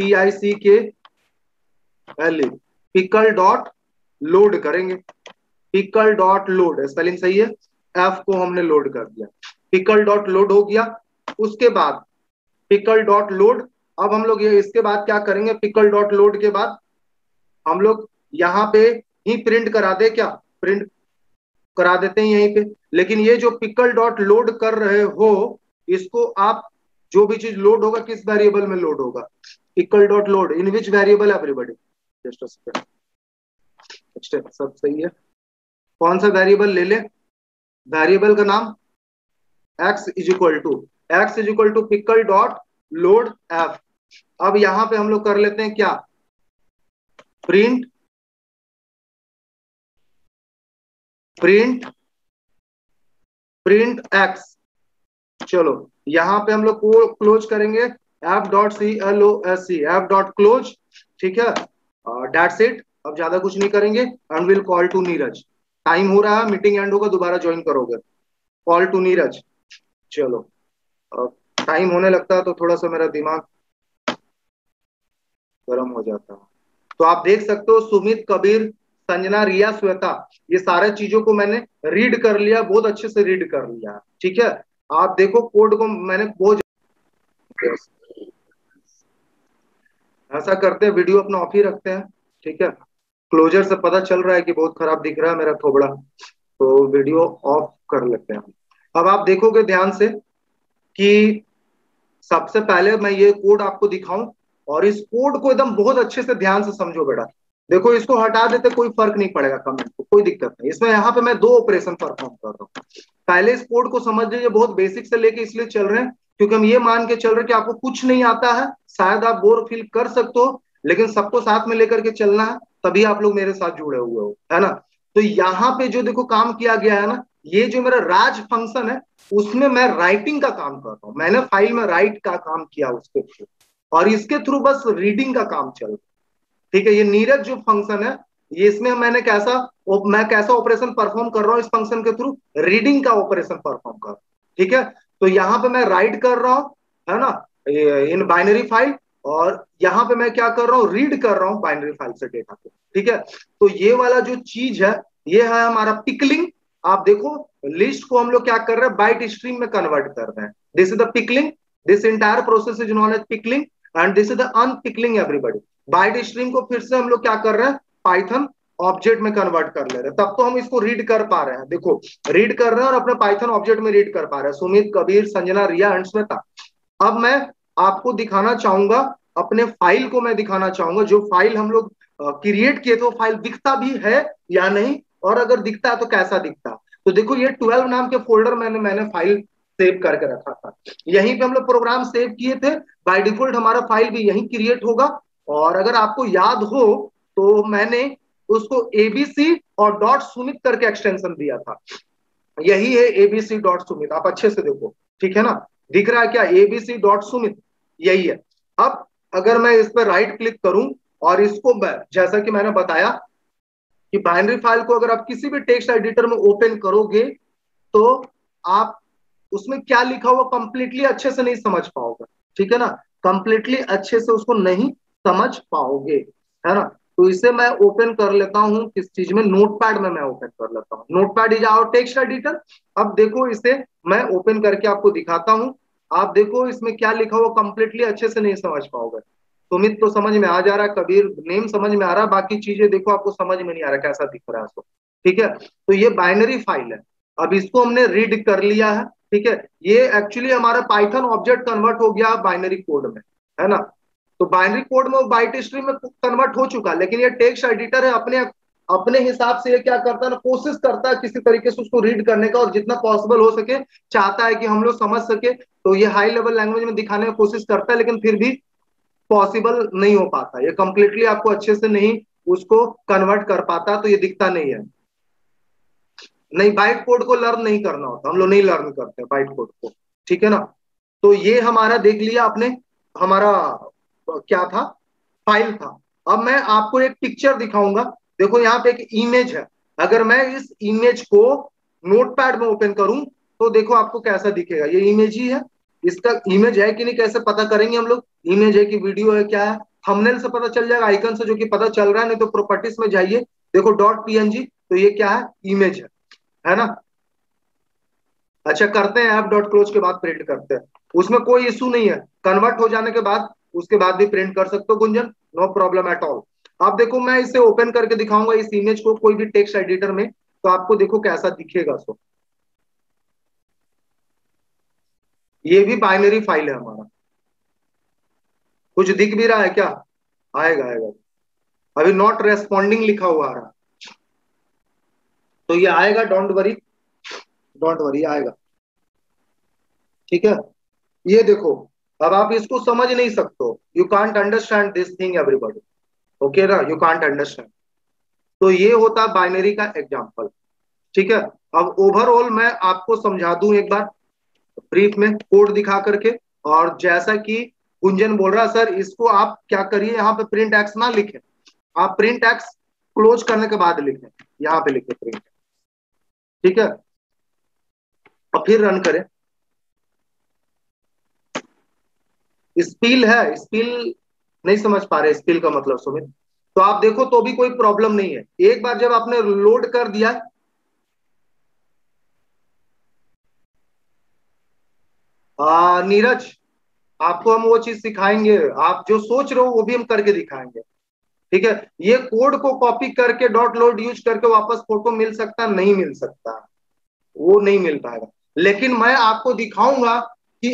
PICKLE pickle dot load करेंगे। पिकल डॉट लोड, स्पेलिंग सही है, एफ को हमने लोड कर दिया, पिकल डॉट लोड हो गया। उसके बाद पिकल डॉट लोड, अब हम लोग ये इसके बाद क्या करेंगे? पिकल डॉट लोड के बाद हम लोग यहाँ पे ही प्रिंट करा दे क्या? प्रिंट करा देते हैं यहीं पे। लेकिन ये जो पिकल डॉट लोड कर रहे हो, इसको आप जो भी चीज लोड होगा किस वेरिएबल में लोड होगा? Pickle dot load in which variable everybody? Just सब सही है, कौन सा वेरिएबल ले ले? वेरिएबल का नाम x is equal to pickle dot load F. अब यहां पे हम लोग कर लेते हैं क्या? Print print print X. चलो यहां पे हम लोग को क्लोज करेंगे, F.CLOSE, F.close। ठीक है, दैट्स इट, अब ज्यादा कुछ नहीं करेंगे। And will call to Neeraj. Time हो रहा है, मीटिंग एंड होगा, दोबारा ज्वाइन करोगे। Call to Neeraj. चलो, टाइम होने लगता है तो थोड़ा सा मेरा दिमाग गर्म हो जाता है। तो आप देख सकते हो सुमित, कबीर, संजना, रिया, श्वेता, ये सारे चीजों को मैंने रीड कर लिया, बहुत अच्छे से रीड कर लिया। ठीक है, आप देखो कोड को मैंने बहुत, ऐसा करते हैं वीडियो अपना ऑफ ही रखते हैं। ठीक है, क्लोजर से पता चल रहा है कि बहुत खराब दिख रहा है मेरा थोबड़ा, तो वीडियो ऑफ कर लेते हैं। अब आप देखोगे ध्यान से कि सबसे पहले मैं ये कोड आपको दिखाऊं, और इस कोड को एकदम बहुत अच्छे से ध्यान से समझो बेटा। देखो इसको हटा देते कोई फर्क नहीं पड़ेगा, कमेंट को कोई दिक्कत नहीं इसमें। यहाँ पे मैं दो ऑपरेशन परफॉर्म कर रहा हूँ। पहले इस कोड को समझ लीजिए, बहुत बेसिक से लेके इसलिए चल रहे हैं क्योंकि हम ये मान के चल रहे हैं कि आपको कुछ नहीं आता है, शायद आप बोर फील कर सकते हो, लेकिन सबको साथ में लेकर के चलना है, तभी आप लोग मेरे साथ जुड़े हुए हो, है ना। तो यहाँ पे जो देखो काम किया गया है ना, ये जो मेरा राज फंक्शन है, उसमें मैं राइटिंग का काम कर रहा हूँ। मैंने फाइल में राइट का काम किया उसके थ्रू, और इसके थ्रू बस रीडिंग का काम चल रहा है। ठीक है, ये नीरज जो फंक्शन है, ये इसमें मैं कैसा ऑपरेशन परफॉर्म कर रहा हूँ इस फंक्शन के थ्रू? रीडिंग का ऑपरेशन परफॉर्म कर रहा हूँ। ठीक है, तो यहाँ पे मैं राइट कर रहा हूँ, है ना, इन बाइनरी फाइल, और यहाँ पे मैं क्या कर रहा हूँ? रीड कर रहा हूँ बाइनरी फाइल से डेटा को। ठीक है, तो ये वाला जो चीज है, ये है हमारा पिकलिंग। आप देखो लिस्ट को हम लोग क्या कर रहे हैं? बाइट स्ट्रीम में कन्वर्ट कर रहे हैं। This is the pickling, this entire process is known as pickling, and this is the unpickling everybody. Byte stream को फिर से हम लोग क्या कर रहे हैं? पाइथन ऑब्जेक्ट में कन्वर्ट कर ले रहे हैं, तब तो हम इसको रीड कर पा रहे हैं। देखो रीड कर रहे हैं और अपने पाइथन ऑब्जेक्ट में रीड कर पा रहे हैं, सुमित, कबीर, संजना, रिया एंड श्वेता। अब मैं आपको दिखाना चाहूंगा, अपने फाइल को मैं दिखाना चाहूंगा, जो फाइल हम लोग क्रिएट किए थे वो फाइल दिखता भी है या नहीं, और अगर दिखता है तो कैसा दिखता है। तो देखो ये 12 नाम के फोल्डर मैंने फाइल सेव करके रखा था, यहीं पे हम लोग प्रोग्राम सेव किए थे। बाय डिफॉल्ट हमारा फाइल भी यहीं क्रिएट होगा। और अगर आपको याद हो तो मैंने उसको एबीसी और डॉट सुमित करके एक्सटेंशन दिया था, यही है एबीसी डॉट सुमित। आप अच्छे से देखो, ठीक है ना, दिख रहा है क्या? एबीसी डॉट सुमित यही है। अब अगर मैं इस पर राइट क्लिक करूं और इसको जैसा कि मैंने बताया कि बाइनरी फाइल को अगर आप किसी भी टेक्स्ट एडिटर में ओपन करोगे तो आप उसमें क्या लिखा हुआ कंप्लीटली अच्छे से नहीं समझ पाओगे। ठीक है ना, कंप्लीटली अच्छे से उसको नहीं समझ पाओगे, है ना। तो इसे मैं ओपन कर लेता हूं किस चीज में, नोटपैड में मैं ओपन कर लेता हूं। Notepad is our text editor. अब देखो इसे मैं ओपन करके आपको दिखाता हूं। आप देखो इसमें क्या लिखा हुआ, कंप्लीटली अच्छे से नहीं समझ पाओगे। सुमित तो समझ में आ जा रहा है, कबीर नेम समझ में आ रहा है, बाकी चीजें देखो आपको समझ में नहीं आ रहा कैसा दिख रहा है तो। ठीक है, तो ये बाइनरी फाइल है। अब इसको हमने रीड कर लिया है। ठीक है, ये एक्चुअली हमारा पाइथन ऑब्जेक्ट कन्वर्ट हो गया बाइनरी कोड में, है ना। तो बाइनरी कोड में वो बाइट स्ट्रीम में कन्वर्ट हो चुका, लेकिन ये टेक्स्ट एडिटर है, अपने अपने हिसाब से ये क्या करता है ना, कोशिश करता है किसी तरीके से उसको रीड करने का, और जितना पॉसिबल हो सके चाहता है कि हम लोग समझ सके। तो ये हाई लेवल लैंग्वेज में दिखाने की कोशिश करता है, लेकिन फिर भी पॉसिबल नहीं हो पाता, ये कंप्लीटली आपको अच्छे से नहीं उसको कन्वर्ट कर पाता, तो ये दिखता नहीं है। नहीं, बाइट कोड को लर्न नहीं करना होता, हम लोग नहीं लर्न करते बाइट कोड को। ठीक है ना। तो ये हमारा देख लिया आपने, हमारा क्या था, फाइल था। अब मैं आपको एक पिक्चर दिखाऊंगा। देखो यहाँ पे एक इमेज है, अगर मैं इस इमेज को नोटपैड में ओपन करूं तो देखो आपको कैसा दिखेगा। ये इमेज ही है, इसका इमेज है कि नहीं कैसे पता करेंगे हम लोग, इमेज है कि वीडियो है क्या है। थंबनेल से पता चल जाएगा, आइकन से जो कि पता चल रहा है, नहीं तो प्रॉपर्टीज में जाइए, देखो डॉट पीएनजी, तो ये क्या है, इमेज है ना। अच्छा करते हैं, ऐप डॉट क्लोज के बाद प्रिंट करते हैं, उसमें कोई इशू नहीं है, कन्वर्ट हो जाने के बाद उसके बाद भी प्रिंट कर सकते हो Gunjan, no problem at all. अब देखो मैं इसे ओपन करके दिखाऊंगा इस इमेज को कोई भी टेक्स्ट एडिटर में, तो आपको देखो कैसा दिखेगा। सो ये भी बाइनरी फाइल है हमारा, कुछ दिख भी रहा है क्या, आएगा आएगा, अभी नॉट रेस्पॉन्डिंग लिखा हुआ आ रहा है, तो ये आएगा, डोंट वरी, डोंट वरी आएगा। ठीक है, ये देखो, अब आप इसको समझ नहीं सकते हो, you can't understand this thing everybody, okay ना, यू कांट अंडरस्टैंड। तो ये होता है बाइनरी का एग्जांपल। ठीक है, अब ओवरऑल मैं आपको समझा दूं एक बार ब्रीफ में कोड दिखा करके। और जैसा कि गुंजन बोल रहा सर, इसको आप क्या करिए, यहाँ पे प्रिंट एक्स ना लिखें, आप प्रिंट एक्स क्लोज करने के बाद लिखें, यहाँ पे लिखें प्रिंट। ठीक है, और फिर रन करें। स्पील है, स्पील नहीं समझ पा रहे स्पील का मतलब सुमित, तो आप देखो तो भी कोई प्रॉब्लम नहीं है। एक बार जब आपने लोड कर दिया, नीरज आपको हम वो चीज सिखाएंगे, आप जो सोच रहे हो वो भी हम करके दिखाएंगे। ठीक है, ये कोड को कॉपी करके डॉट लोड यूज करके वापस फोटो मिल सकता, नहीं मिल सकता, वो नहीं मिल पाएगा। लेकिन मैं आपको दिखाऊंगा कि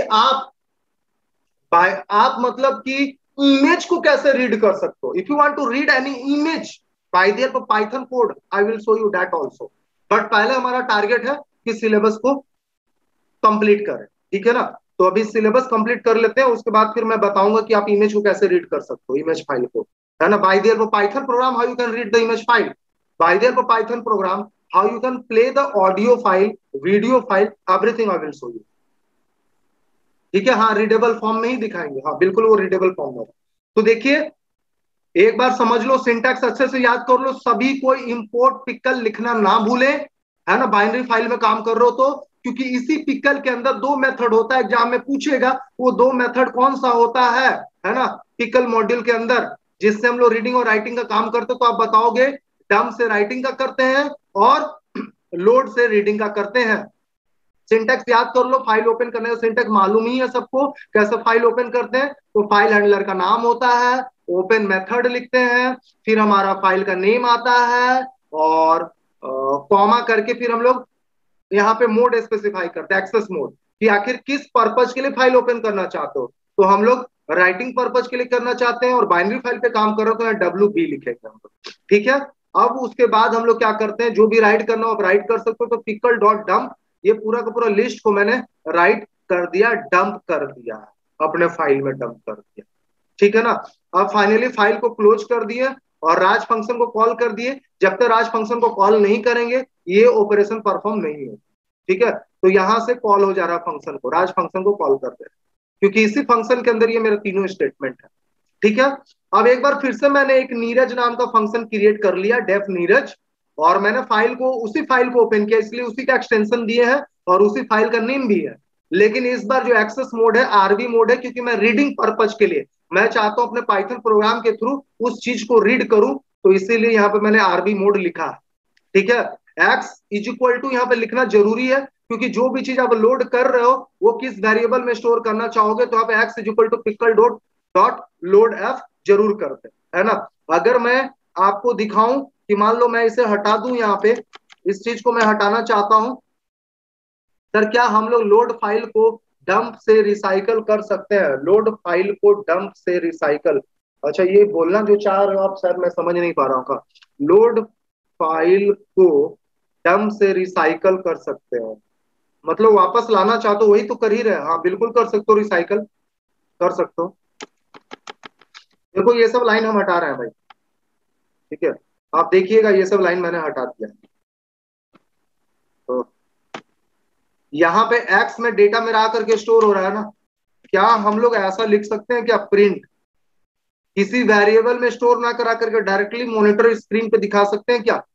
आप मतलब कि इमेज को कैसे रीड कर सकते हो। If you want to read any image by their Python code, I will show you that also. But पहले हमारा टारगेट है कि सिलेबस को कंप्लीट करें। ठीक है ना, तो अभी सिलेबस कंप्लीट कर लेते हैं, उसके बाद फिर मैं बताऊंगा कि आप इमेज को कैसे रीड कर सकते हो, इमेज फाइल को, है ना। By their Python program how you can read the image file, by their Python program how you can play the audio file, video file, everything I will show you. ठीक है, हाँ readable form में ही दिखाएंगे, हाँ बिल्कुल वो readable form में। तो देखिए एक बार समझ लो, सिंटैक्स अच्छे से याद कर लो, सभी कोई इंपोर्ट पिकल लिखना ना भूले, है ना, बाइनरी फाइल में काम कर रहे हो तो। क्योंकि इसी पिकल के अंदर दो मेथड होता है, एग्जाम में पूछेगा वो दो मेथड कौन सा होता है ना, पिकल मॉड्यूल के अंदर, जिससे हम लोग रीडिंग और राइटिंग का काम करते हैं। तो आप बताओगे डम से राइटिंग का करते हैं और लोड से रीडिंग का करते हैं। सिंटेक्स याद कर लो, फाइल ओपन करने का सिंटेक्स मालूम ही है सबको, कैसे फाइल ओपन करते हैं। तो फाइल हैंडलर का नाम होता है, ओपन मेथड लिखते हैं, फिर हमारा फाइल का नेम आता है, और कॉमा करके फिर हम लोग यहाँ पे मोड स्पेसिफाई करते हैं, एक्सेस मोड, कि आखिर किस पर्पज के लिए फाइल ओपन करना चाहते हो। तो हम लोग राइटिंग पर्पज के लिए करना चाहते हैं और बाइनरी फाइल पे काम कर रहे हो तो डब्ल्यू बी लिखेंगे हम लोग। ठीक है, अब उसके बाद हम लोग क्या करते हैं, जो भी राइट करना हो आप राइट कर सकते हो। तो पिकल डॉट डम्प, ये पूरा का पूरा लिस्ट को मैंने राइट कर दिया, डंप कर दिया, अपने फाइल में डंप कर दिया। ठीक है ना, अब फाइनली फाइल को क्लोज कर दिए और राज फंक्शन को कॉल कर दिए। जब तक राज फंक्शन को कॉल नहीं करेंगे ये ऑपरेशन परफॉर्म नहीं होगा। ठीक है, तो यहां से कॉल हो जा रहा फंक्शन को, राज फंक्शन को कॉल कर दे रहे, क्योंकि इसी फंक्शन के अंदर ये मेरे तीनों स्टेटमेंट है। ठीक है, अब एक बार फिर से मैंने एक नीरज नाम का फंक्शन क्रिएट कर लिया, डेफ नीरज, और मैंने फाइल को उसी फाइल को ओपन किया, इसलिए उसी का एक्सटेंशन दिए हैं और उसी फाइल का नेम भी है। लेकिन इस बार जो एक्सेस मोड है आरबी मोड है, क्योंकि मैं रीडिंग पर्पज के लिए मैं चाहता हूं अपने पाइथन प्रोग्राम के थ्रू उस चीज को रीड करूं। तो इसीलिए यहाँ पे मैंने आरबी मोड लिखा है। ठीक है, एक्स इज इक्वल टू यहाँ पे लिखना जरूरी है, क्योंकि जो भी चीज आप लोड कर रहे हो वो किस वेरिएबल में स्टोर करना चाहोगे, तो आप X is equal to pickle dot dot load F जरूर करते है ना। अगर मैं आपको दिखाऊं कि मान लो मैं इसे हटा दूं, यहाँ पे इस चीज को मैं हटाना चाहता हूं, सर क्या हम लोग लोड फाइल को डंप से रिसाइकल कर सकते हैं? लोड फाइल को डंप से रिसाइकल, अच्छा ये बोलना जो चाह रहे हो आप, शायद मैं समझ नहीं पा रहा हूँ। लोड फाइल को डंप से रिसाइकल कर सकते हैं, मतलब वापस लाना चाहते हो, वही तो कर ही रहे हैं। हाँ बिल्कुल कर सकते हो, रिसाइकल कर सकते हो। देखो ये सब लाइन हम हटा रहे हैं भाई, ठीक है, आप देखिएगा ये सब लाइन मैंने हटा दिया। तो यहाँ पे एक्स में डेटा मेरा आकर के स्टोर हो रहा है ना, क्या हम लोग ऐसा लिख सकते हैं क्या, प्रिंट किसी वेरिएबल में स्टोर ना करा करके डायरेक्टली मॉनिटर स्क्रीन पे दिखा सकते हैं क्या?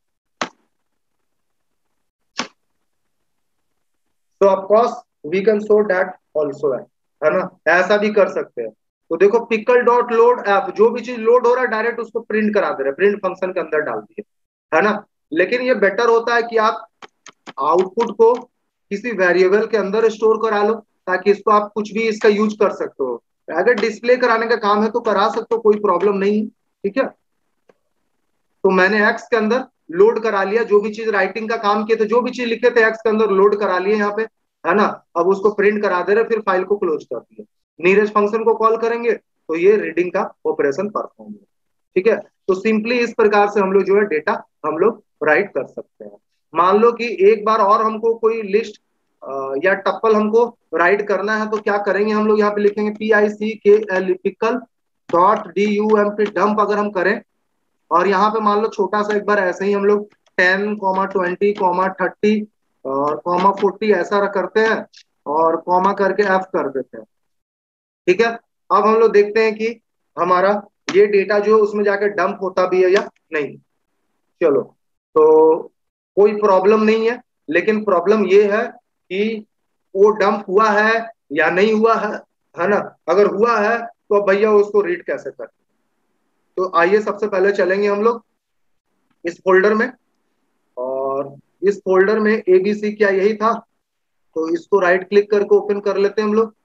तो of course we can show that also, है ना, ऐसा भी कर सकते हैं। तो देखो पिकल डॉट लोड ऐप, जो भी चीज लोड हो रहा है डायरेक्ट उसको प्रिंट करा दे रहे हैं, प्रिंट फंक्शन के अंदर डाल दिए, है ना। लेकिन ये बेटर होता है कि आप आउटपुट को किसी वेरिएबल के अंदर स्टोर करा लो, ताकि इसको आप कुछ भी इसका यूज कर सकते हो। अगर डिस्प्ले कराने का काम है तो करा सकते हो, कोई प्रॉब्लम नहीं है, ठीक है। तो मैंने एक्स के अंदर लोड करा लिया, जो भी चीज राइटिंग का काम किए थे, जो भी चीज लिखे थे एक्स के अंदर लोड करा लिए यहाँ पे, है ना। अब उसको प्रिंट करा दे रहे, फिर फाइल को क्लोज कर दिए, नीरज फंक्शन को कॉल करेंगे तो ये रीडिंग का ऑपरेशन परफॉर्म होगा, ठीक है। तो सिंपली इस प्रकार से हम लोग जो है डेटा हम लोग राइट कर सकते हैं। मान लो कि एक बार और हमको कोई लिस्ट या टप्पल हमको राइट करना है, तो क्या करेंगे हम लोग, यहाँ पे लिखेंगे PICKL pickle dot DUMP dump अगर हम करें, और यहाँ पे मान लो छोटा सा एक बार ऐसे ही हम लोग 10, 20, और ,40 ऐसा करते हैं, और कॉमा करके एफ कर देते हैं, ठीक है। अब हम लोग देखते हैं कि हमारा ये डेटा जो उसमें जाके डंप होता भी है या नहीं। चलो, तो कोई प्रॉब्लम नहीं है, लेकिन प्रॉब्लम ये है कि वो डंप हुआ है या नहीं हुआ है ना। अगर हुआ है तो अब भैया उसको रीड कैसे करें? तो आइए सबसे पहले चलेंगे हम लोग इस फोल्डर में, और इस फोल्डर में ABC क्या यही था, तो इसको राइट क्लिक करके ओपन कर लेते हैं हम लोग।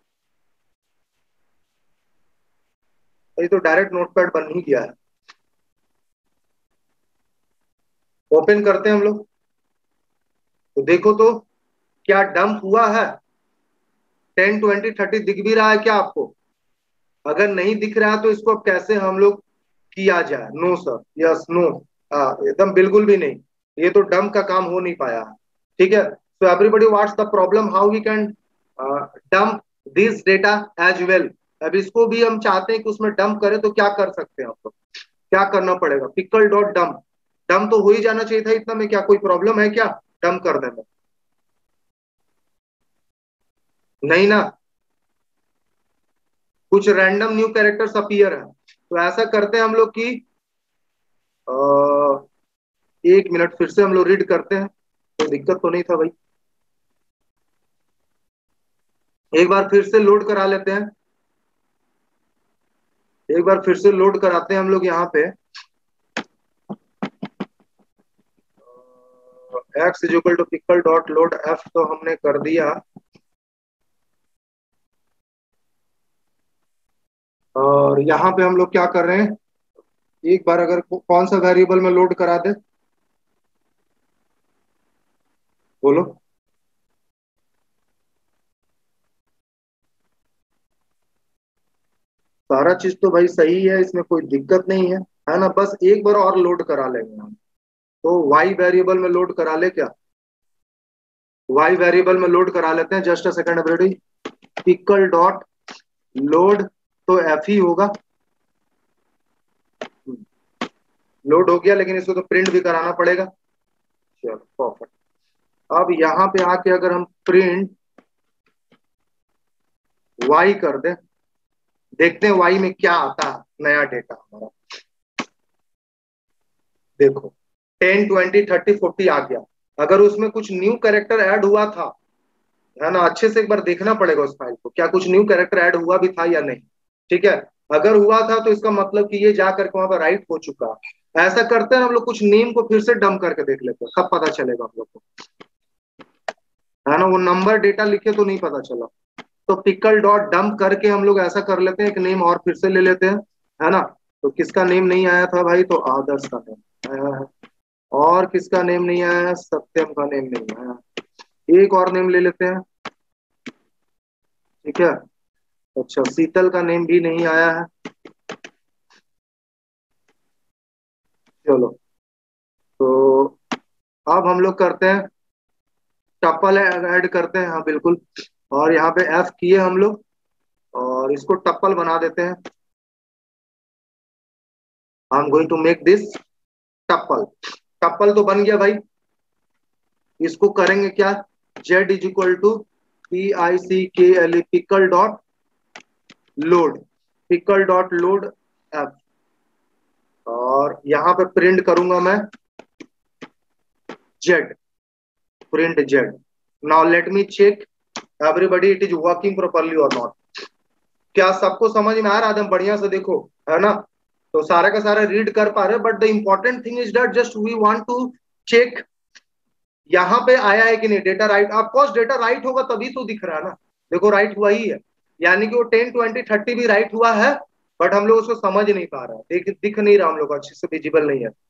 ये तो डायरेक्ट नोटपैड बन ही गया है, ओपन करते हैं हम लोग। तो देखो तो क्या डंप हुआ है? 10, 20, 30 दिख भी रहा है क्या आपको? अगर नहीं दिख रहा है तो इसको अब कैसे हम लोग किया जाए? नो सर, यस नो, एकदम बिल्कुल भी नहीं, ये तो डंप का काम हो नहीं पाया, ठीक है। So everybody what's the problem, how we can dump this data as well. अब इसको भी हम चाहते हैं कि उसमें डंप करें, तो क्या कर सकते हैं हम लोग, क्या करना पड़ेगा? पिकल डॉट डंप, डंप तो हो ही जाना चाहिए था इतना में, क्या कोई प्रॉब्लम है क्या डंप करने में? नहीं ना, कुछ रैंडम न्यू कैरेक्टर्स अपीयर है। तो ऐसा करते हैं हम लोग कि अ, एक मिनट फिर से हम लोग रीड करते हैं, कोई दिक्कत तो नहीं था भाई। एक बार फिर से लोड करा लेते हैं, एक बार फिर से लोड कराते हैं हम लोग यहाँ पे। X is equal to pickle dot load F तो हमने कर दिया, और यहाँ पे हम लोग क्या कर रहे हैं, एक बार अगर कौन सा वेरिएबल में लोड करा दे, बोलो। सारा चीज तो भाई सही है, इसमें कोई दिक्कत नहीं है ना, बस एक बार और लोड करा लेंगे हम। तो वाई वेरिएबल में लोड करा ले क्या, वाई वेरिएबल में लोड करा लेते हैं, just a second everybody. Pickle dot load तो एफ ही होगा, लोड हो गया, लेकिन इसको तो प्रिंट भी कराना पड़ेगा। चलो परफेक्ट। अब यहाँ पे आके अगर हम प्रिंट वाई कर दें, देखते हैं वाई में क्या आता है नया डेटा हमारा। देखो 10, 20, 30, 40 आ गया। अगर उसमें कुछ न्यू कैरेक्टर ऐड हुआ था, है ना, अच्छे से एक बार देखना पड़ेगा उस फाइल को, क्या कुछ न्यू कैरेक्टर ऐड हुआ भी था या नहीं, ठीक है। अगर हुआ था तो इसका मतलब कि ये जा करके वहां पर राइट हो चुका, ऐसा करते हैं हम लोग, कुछ नेम को फिर से डंप करके देख लेते हैं, सब पता चलेगा हम लोग को, है ना। वो नंबर डेटा लिखे तो नहीं पता चला, तो पिकल डॉट डंप करके हम लोग ऐसा कर लेते हैं, एक नेम और फिर से ले लेते हैं, है ना। तो किसका नेम नहीं आया था भाई, तो आदर्श का नेम आया है। और किसका नेम नहीं आया है, सत्यम का नेम नहीं आया है। एक और नेम ले लेते हैं, ठीक है। अच्छा, शीतल का नेम भी नहीं आया है। चलो, तो अब हम लोग करते हैं टपल ऐड करते हैं, हाँ बिल्कुल। और यहाँ पे एफ किए हम लोग, और इसको टप्पल बना देते हैं। I am going to make this tuple. Tuple तो बन गया भाई। इसको करेंगे क्या, Z is equal to PICKLE pickle dot load, pickle dot load F. और यहाँ पे प्रिंट करूंगा मैं Z, print Z. Now let me check everybody it is working properly और नॉट। क्या सबको समझ में आ रहा है एकदम बढ़िया से, देखो, है ना। तो सारा का सारा रीड कर पा रहे, but the important thing is that just we want to check यहाँ पे आया है कि नहीं data right. Of course data right होगा तभी तो दिख रहा है ना, देखो राइट हुआ ही है, यानी कि वो 10 20 30 भी राइट हुआ है, बट हम लोग उसको समझ नहीं पा रहे हैं, दिख नहीं रहा हम लोग अच्छे से, विजिबल नहीं है।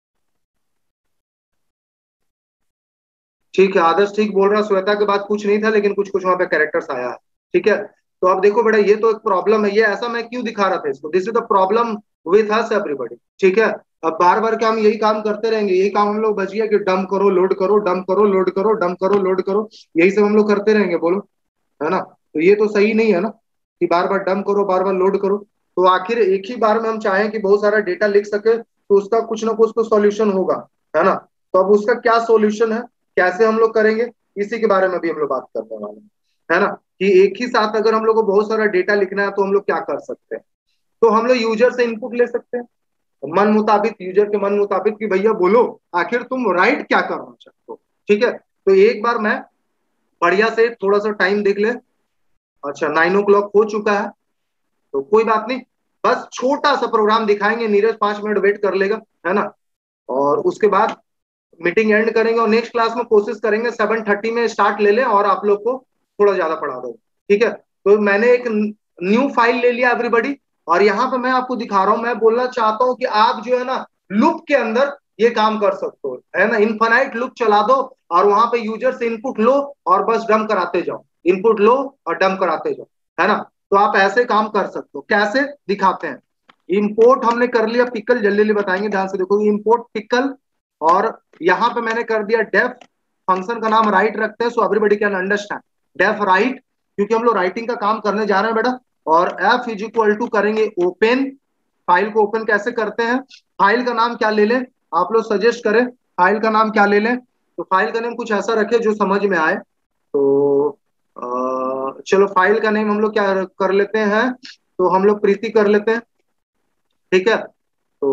ठीक है, आदर्श ठीक बोल रहा, श्वेता के बाद कुछ नहीं था, लेकिन कुछ कुछ वहां पे कैरेक्टर्स आया है। ठीक है, तो अब देखो बेटा, ये तो एक प्रॉब्लम है, ये ऐसा मैं क्यों दिखा रहा था इसको, this is the problem with us everybody. ठीक है, अब बार बार क्या हम यही काम करते रहेंगे, यही काम हम लोग बच गया कि डंप करो लोड करो, डंप करो लोड करो, डंप करो लोड करो, यही सब हम लोग करते रहेंगे, बोलो, है ना। तो ये तो सही नहीं है ना, कि बार बार डंप करो बार बार लोड करो। तो आखिर एक ही बार में हम चाहें कि बहुत सारा डेटा लिख सके, तो उसका कुछ ना कुछ तो सॉल्यूशन होगा, है ना। तो अब उसका क्या सॉल्यूशन है, कैसे हम लोग करेंगे, इसी के बारे में भी हम लोग बात करने वाले हैं, है ना। कि एक ही साथ अगर हम लोग को बहुत सारा डेटा लिखना है तो हम लोग क्या कर सकते हैं। तो हम लोग यूजर से इनपुट ले सकते हैं, मन मुताबिक, यूजर के मन मुताबिक, कि भैया बोलो आखिर तुम राइट क्या करना चाहते हो। ठीक है, तो एक बार मैं बढ़िया से थोड़ा सा टाइम देख ले। अच्छा, 9 o'clock हो चुका है, तो कोई बात नहीं, बस छोटा सा प्रोग्राम दिखाएंगे, नीरज 5 मिनट वेट कर लेगा, है ना। और उसके बाद मीटिंग एंड करेंगे, और नेक्स्ट क्लास में कोशिश करेंगे 7:30 में स्टार्ट ले लें, और आप लोग को थोड़ा ज्यादा पढ़ा दो। ठीक है, तो मैंने एक न्यू फाइल ले लिया एवरीबॉडी, और यहाँ पे मैं आपको दिखा रहा हूँ, मैं बोलना चाहता हूँ कि आप जो है ना लूप के अंदर ये काम कर सकते हो, है ना। इनफाइनाइट लूप चला दो, और वहां पे यूजर से इनपुट लो और बस डंप कराते जाओ, इनपुट लो और डंप कराते जाओ, है ना। तो आप ऐसे काम कर सकते हो, कैसे दिखाते हैं। इंपोर्ट हमने कर लिया पिकल, जल्दी जल्दी बताएंगे, ध्यान से देखो, इंपोर्ट पिकल। और यहाँ पे मैंने कर दिया डेफ, फंक्शन का नाम राइट रखते हैं, so everybody can understand, def write, क्योंकि हम लोग राइटिंग का काम करने जा रहे हैं बेटा। और एफ इज इक्वल टू करेंगे ओपन, फाइल को ओपन कैसे करते हैं, फाइल का नाम क्या ले लें, आप लोग सजेस्ट करें, फाइल का नाम क्या ले लें। तो फाइल का नेम कुछ ऐसा रखे जो समझ में आए। तो चलो फाइल का नेम हम लोग क्या कर लेते हैं, तो हम लोग प्रीति कर लेते हैं। ठीक है, तो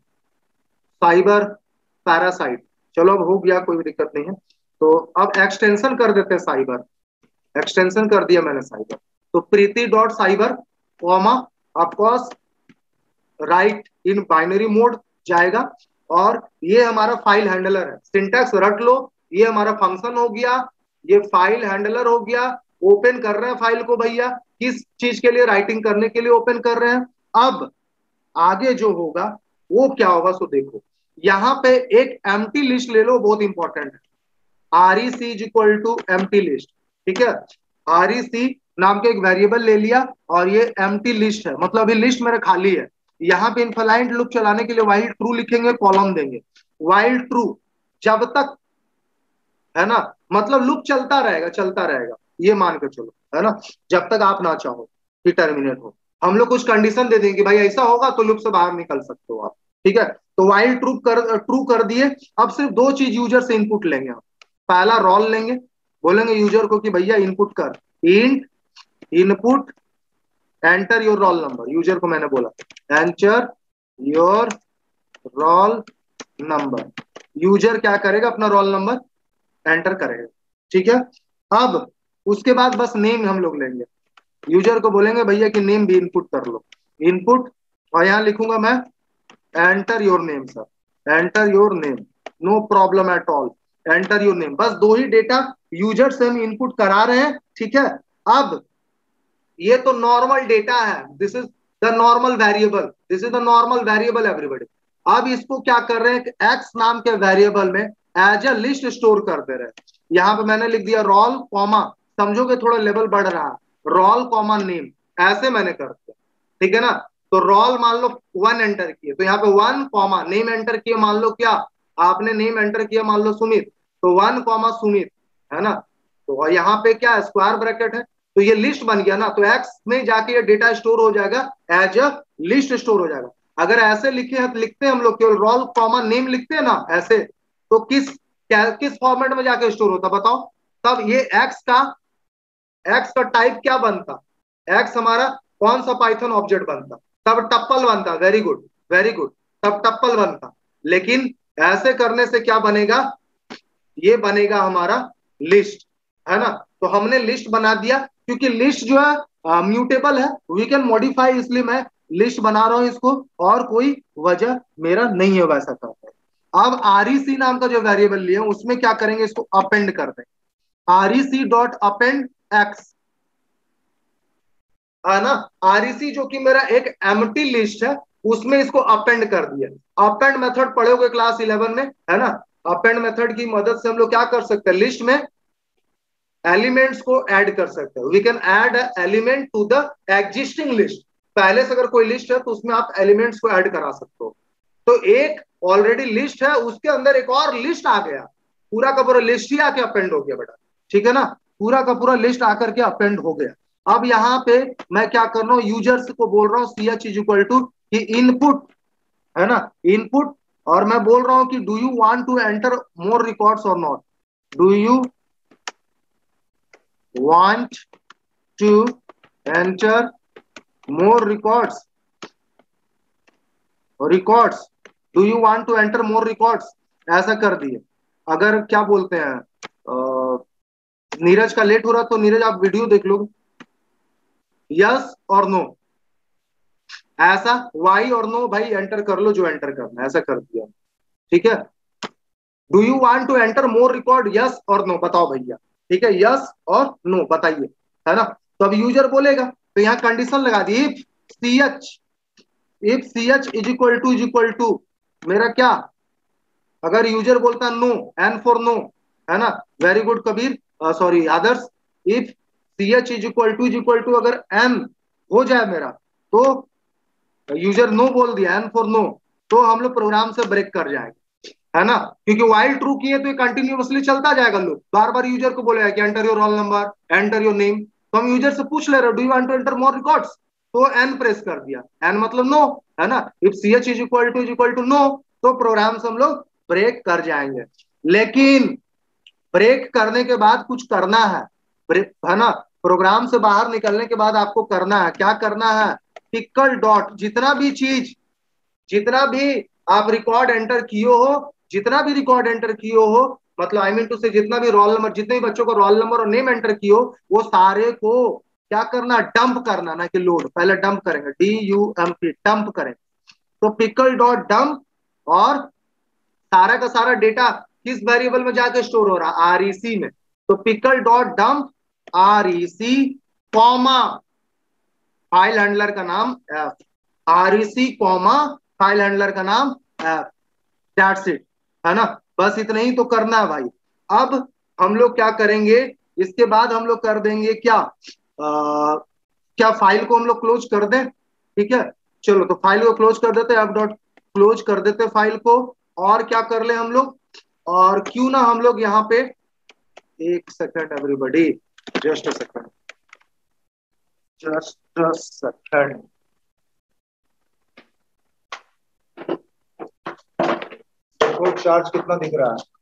साइबर पैरासाइट, चलो अब हो गया, कोई भी दिक्कत नहीं है। तो अब एक्सटेंशन कर देते हैं साइबर, एक्सटेंशन कर दिया मैंने साइबर। तो Preeti dot cyber comma, of course write in binary mode जाएगा। और ये हमारा फाइल हैंडलर है, सिंटैक्स रट लो, ये हमारा फंक्शन हो गया, ये फाइल हैंडलर हो गया। ओपन कर रहे हैं फाइल को भैया, किस चीज के लिए, राइटिंग करने के लिए ओपन कर रहे हैं। अब आगे जो होगा वो क्या होगा, सो देखो, यहां पे एक एम्प्टी लिस्ट ले लो, बहुत इंपॉर्टेंट है। REC is equal to empty list. ठीक है, REC नाम के एक वेरिएबल ले लिया, और ये एम्प्टी लिस्ट है, मतलब ये लिस्ट मेरा खाली है। यहाँ पे इनफाइनाइट लूप चलाने के लिए वाइल ट्रू लिखेंगे, कॉलम देंगे वाइल ट्रू, जब तक, है ना, मतलब लूप चलता रहेगा चलता रहेगा, ये मान के चलो, है ना, जब तक आप ना चाहो कि टर्मिनेट हो। हम लोग कुछ कंडीशन दे देंगे कि भाई ऐसा होगा तो लूप से बाहर निकल सकते हो आप। ठीक है, तो वाइल ट्रू कर दिए। अब सिर्फ दो चीज यूजर से इनपुट लेंगे हम, पहला रोल लेंगे, बोलेंगे यूजर को कि भैया इनपुट कर, int input enter your roll number, user को मैंने बोला enter your roll number, user क्या करेगा, अपना रोल नंबर एंटर करेगा। ठीक है, अब उसके बाद बस नेम हम लोग लेंगे, यूजर को बोलेंगे भैया कि नेम भी इनपुट कर लो, इनपुट, और यहां लिखूंगा मैं enter your name sir, enter your name, no problem at all, enter your name. बस दो ही डेटा यूजर से हम इनपुट करा रहे हैं, ठीक है। अब ये तो नॉर्मल डेटा है, this is the normal variable, this is the normal variable everybody. अब इसको क्या कर रहे हैं, एक्स नाम के वेरिएबल में एज अ लिस्ट स्टोर कर दे रहे हैं। यहां पे मैंने लिख दिया रोल कॉमा, समझोगे थोड़ा लेवल बढ़ रहा है, रोल कॉमा नेम, ऐसे मैंने कर दिया, ठीक है ना। तो रोल मान लो 1 एंटर किए, तो यहाँ पे 1 कॉमा नेम एंटर किए, मान लो क्या, आपने नेम एंटर किया मान लो सुमित, तो 1 कॉमा सुमित, है ना। तो यहाँ पे क्या स्क्वायर ब्रैकेट है, तो ये लिस्ट बन गया ना, तो एक्स में जाके ये डेटा स्टोर हो जाएगा, एज अ लिस्ट स्टोर हो जाएगा। अगर ऐसे लिखे हैं, लिखते हैं हम लोग केवल रोल कॉमा नेम लिखते हैं ना ऐसे, तो किस फॉर्मेट में जाके स्टोर होता बताओ। तब ये एक्स का टाइप क्या बनता, एक्स हमारा कौन सा पाइथन ऑब्जेक्ट बनता, तब टप्पल बनता, वेरी गुड वेरी गुड, तब टप्पल बनता। लेकिन ऐसे करने से क्या बनेगा, ये बनेगा हमारा लिस्ट, है ना। तो हमने लिस्ट बना दिया, क्योंकि लिस्ट जो है म्यूटेबल है, वी कैन मॉडिफाई, इसलिए मैं लिस्ट बना रहा हूं इसको, और कोई वजह मेरा नहीं है वैसा करना है। अब आरईसी नाम का जो वेरिएबल लिए उसमें क्या करेंगे, इसको अपेंड कर दें, आरईसी डॉट अपेंड एक्स, है ना। आरईसी जो कि मेरा एक एम्प्टी लिस्ट है, उसमें इसको अपेंड कर दिया। अपेंड मेथड पढ़ोगे क्लास 11 में, है ना। अपेंड मेथड की मदद से हम लोग क्या कर सकते हैं, लिस्ट में एलिमेंट्स को ऐड कर सकते हैं। We can add element to the existing list, पहले से अगर कोई लिस्ट है तो उसमें आप एलिमेंट्स को ऐड करा सकते हो। तो एक ऑलरेडी लिस्ट है, उसके अंदर एक और लिस्ट आ गया, पूरा का पूरा लिस्ट ही आके अपेंड हो गया बेटा, ठीक है ना। पूरा का पूरा लिस्ट आकर के अपेंड हो गया। अब यहाँ पे मैं क्या कर रहा हूँ, यूजर्स को बोल रहा हूँ C H is equal to कि इनपुट, है ना, इनपुट, और मैं बोल रहा हूँ कि do you want to enter more records और not, do you want to enter more records, do you want to enter more records, ऐसा कर दिए। अगर क्या बोलते हैं, नीरज का लेट हो रहा तो नीरज आप वीडियो देख लो, यस और नो, ऐसा वाई और नो भाई एंटर कर लो जो एंटर करना, ऐसा कर दिया, ठीक है। Do you want to enter more record, yes और नो बताओ भैया, ठीक है, यस और नो बताइए, है ना। तो अब यूजर बोलेगा, तो यहाँ कंडीशन लगा दी, if C H is equal to मेरा क्या, अगर यूजर बोलता नो, एन फॉर नो, है ना, very good Kabir, sorry Adarsh, if C H is equal to अगर एन हो जाए मेरा, तो यूजर नो बोल दिया, एन फॉर नो, तो हम लोग प्रोग्राम से ब्रेक कर जाएंगे, है ना। क्योंकि वाइल ट्रू किए तो ये कंटिन्यूअसली चलता जाएगा, लोग बार बार यूजर को बोलेगा कि enter your roll number, enter your name, तो हम यूजर से पूछ ले रहे, do you want to enter more records, तो एन प्रेस कर दिया, एन मतलब नो, है ना। If C H is equal to no, तो प्रोग्राम से हम लोग ब्रेक कर जाएंगे। लेकिन ब्रेक करने के बाद कुछ करना है, है ना, प्रोग्राम से बाहर निकलने के बाद आपको करना है, क्या करना है, पिकल डॉट, जितना भी आप रिकॉर्ड एंटर किए हो, जितना भी रिकॉर्ड एंटर किए हो, मतलब आई मीन टू से जितना भी रोल नंबर, जितने भी बच्चों का रोल नंबर और नेम एंटर किए हो, वो सारे को क्या करना, डंप करना, ना कि लोड, पहले डंप करेंगे, DUMP, डंप करेंगे। तो पिकल डॉट डंप, और सारा का सारा डेटा किस वेरिएबल में जाके स्टोर हो रहा है, आरईसी में। तो pickle dot dump REC comma file handler का नाम F, REC comma file handler का नाम एफ, दैट्स इट, है ना। बस इतना ही तो करना है भाई। अब हम लोग क्या करेंगे, इसके बाद हम लोग कर देंगे क्या, क्या फाइल को हम लोग क्लोज कर दें, ठीक है। चलो तो फाइल को क्लोज कर देते, एफ डॉट क्लोज कर देते फाइल को, और क्या कर ले हम लोग, और क्यों ना हम लोग यहाँ पे, एक second everybody, just a second, just a second, देखो चार्ज कितना दिख रहा है,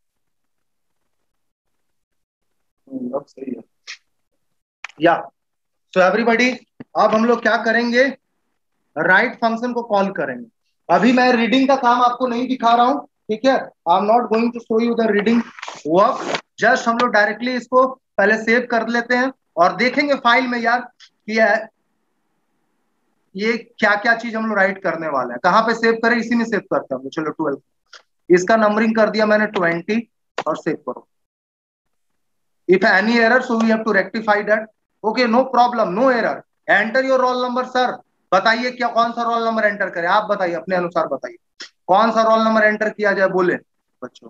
अब सही है, या सो एवरीबॉडी, अब हम लोग क्या करेंगे, राइट फंक्शन को कॉल करेंगे। अभी मैं रीडिंग का काम आपको नहीं दिखा रहा हूं, ठीक है, I am not going to show you the reading work, just हम लोग डायरेक्टली इसको पहले सेव कर लेते हैं और देखेंगे फाइल में यार कि ये क्या क्या चीज हम लोग राइट करने वाले हैं, कहाँ पे सेव करें, इसी में सेव करते हैं। चलो 12, इसका नंबरिंग कर दिया मैंने 20 और सेव करो। If any error so we have to rectify that. Okay, no problem, no error. Enter your roll number. Sir बताइए क्या, कौन सा रोल नंबर एंटर करें, आप बताइए अपने अनुसार बताइए कौन सा रोल नंबर एंटर किया जाए, बोले बच्चों।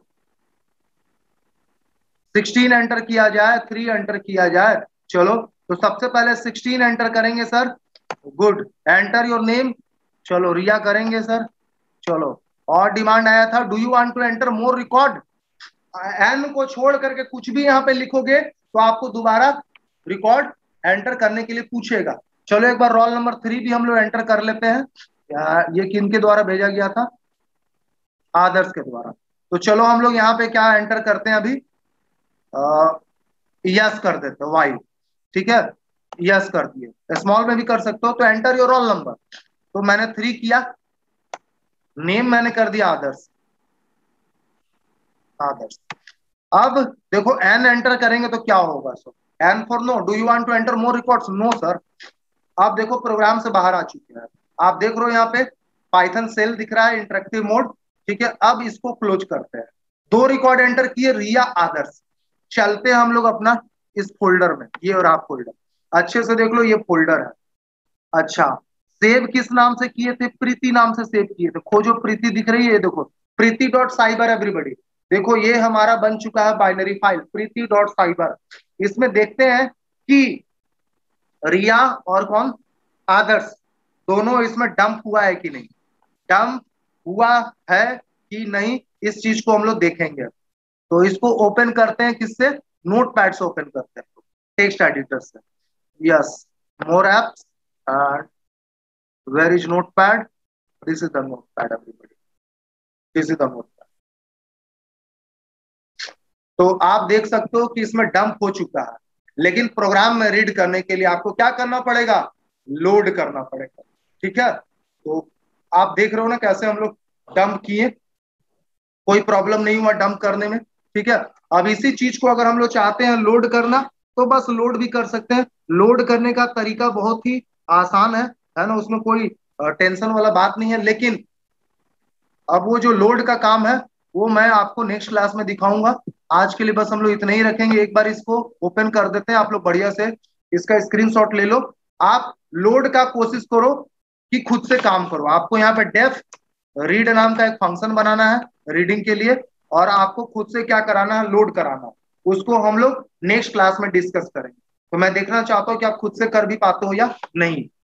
16 एंटर किया जाए, 3 एंटर किया जाए। चलो तो सबसे पहले 16 एंटर करेंगे sir. Good, enter your name. चलो रिया करेंगे सर। चलो, और डिमांड आया था, do you want to enter more record. N को छोड़ करके कुछ भी यहाँ पे लिखोगे तो आपको दोबारा रिकॉर्ड एंटर करने के लिए पूछेगा। चलो एक बार रोल नंबर 3 भी हम लोग एंटर कर लेते हैं। ये किन के द्वारा भेजा गया था, आदर्श के द्वारा। तो चलो हम लोग यहाँ पे क्या एंटर करते हैं अभी, यस कर देते हो, वाई, ठीक है, यस कर दिए। स्मॉल में भी कर सकते हो। तो एंटर योर रोल नंबर, तो मैंने 3 किया, नेम मैंने कर दिया आदर्श, आदर्श। अब देखो एन एंटर करेंगे तो क्या होगा, so N for no. Do you want to enter more records, no sir. आप देखो प्रोग्राम से बाहर आ चुके हैं, आप देख रहे हो यहाँ पे पाइथन सेल दिख रहा है, इंटरेक्टिव मोड, ठीक है। अब इसको क्लोज करते हैं। 2 रिकॉर्ड एंटर किए, रिया आदर्श। चलते हैं हम लोग अपना इस फोल्डर में, ये और आप फोल्डर अच्छे से देख लो, ये फोल्डर है। अच्छा, सेव किस नाम से किए थे, प्रीति नाम से सेव किए थे। खोजो, प्रीति दिख रही है, ये देखो, प्रीति डॉट साइबर। एवरीबडी देखो, ये हमारा बन चुका है binary file, Preeti dot cyber. इसमें देखते हैं कि रिया और कौन, आदर्श, दोनों इसमें डंप हुआ है कि नहीं, डंप हुआ है कि नहीं, इस चीज को हम लोग देखेंगे। तो इसको ओपन करते हैं किससे, नोट पैड से ओपन करते हैं, टेक्स्ट एडिटर से। Yes, more apps, where is notepad, this is the notepad everybody, this is the notepad। तो आप देख सकते हो कि इसमें डंप हो चुका है, लेकिन प्रोग्राम में रीड करने के लिए आपको क्या करना पड़ेगा, लोड करना पड़ेगा, ठीक है। तो आप देख रहे हो ना कैसे हम लोग डंप किए, कोई प्रॉब्लम नहीं हुआ डंप करने में, ठीक है। अब इसी चीज को अगर हम लोग चाहते हैं लोड करना, तो बस लोड भी कर सकते हैं। लोड करने का तरीका बहुत ही आसान है ना, उसमें कोई टेंशन वाला बात नहीं है। लेकिन अब वो जो लोड का काम है वो मैं आपको नेक्स्ट क्लास में दिखाऊंगा। आज के लिए बस हम लोग इतना ही रखेंगे। एक बार इसको ओपन कर देते हैं, आप लोग बढ़िया से इसका स्क्रीनशॉट ले लो। आप लोड का कोशिश करो कि खुद से काम करो। आपको यहाँ पे डेफ रीड नाम का एक फंक्शन बनाना है रीडिंग के लिए, और आपको खुद से क्या कराना है, लोड कराना है। उसको हम लोग नेक्स्ट क्लास में डिस्कस करेंगे। तो मैं देखना चाहता हूँ कि आप खुद से कर भी पाते हो या नहीं।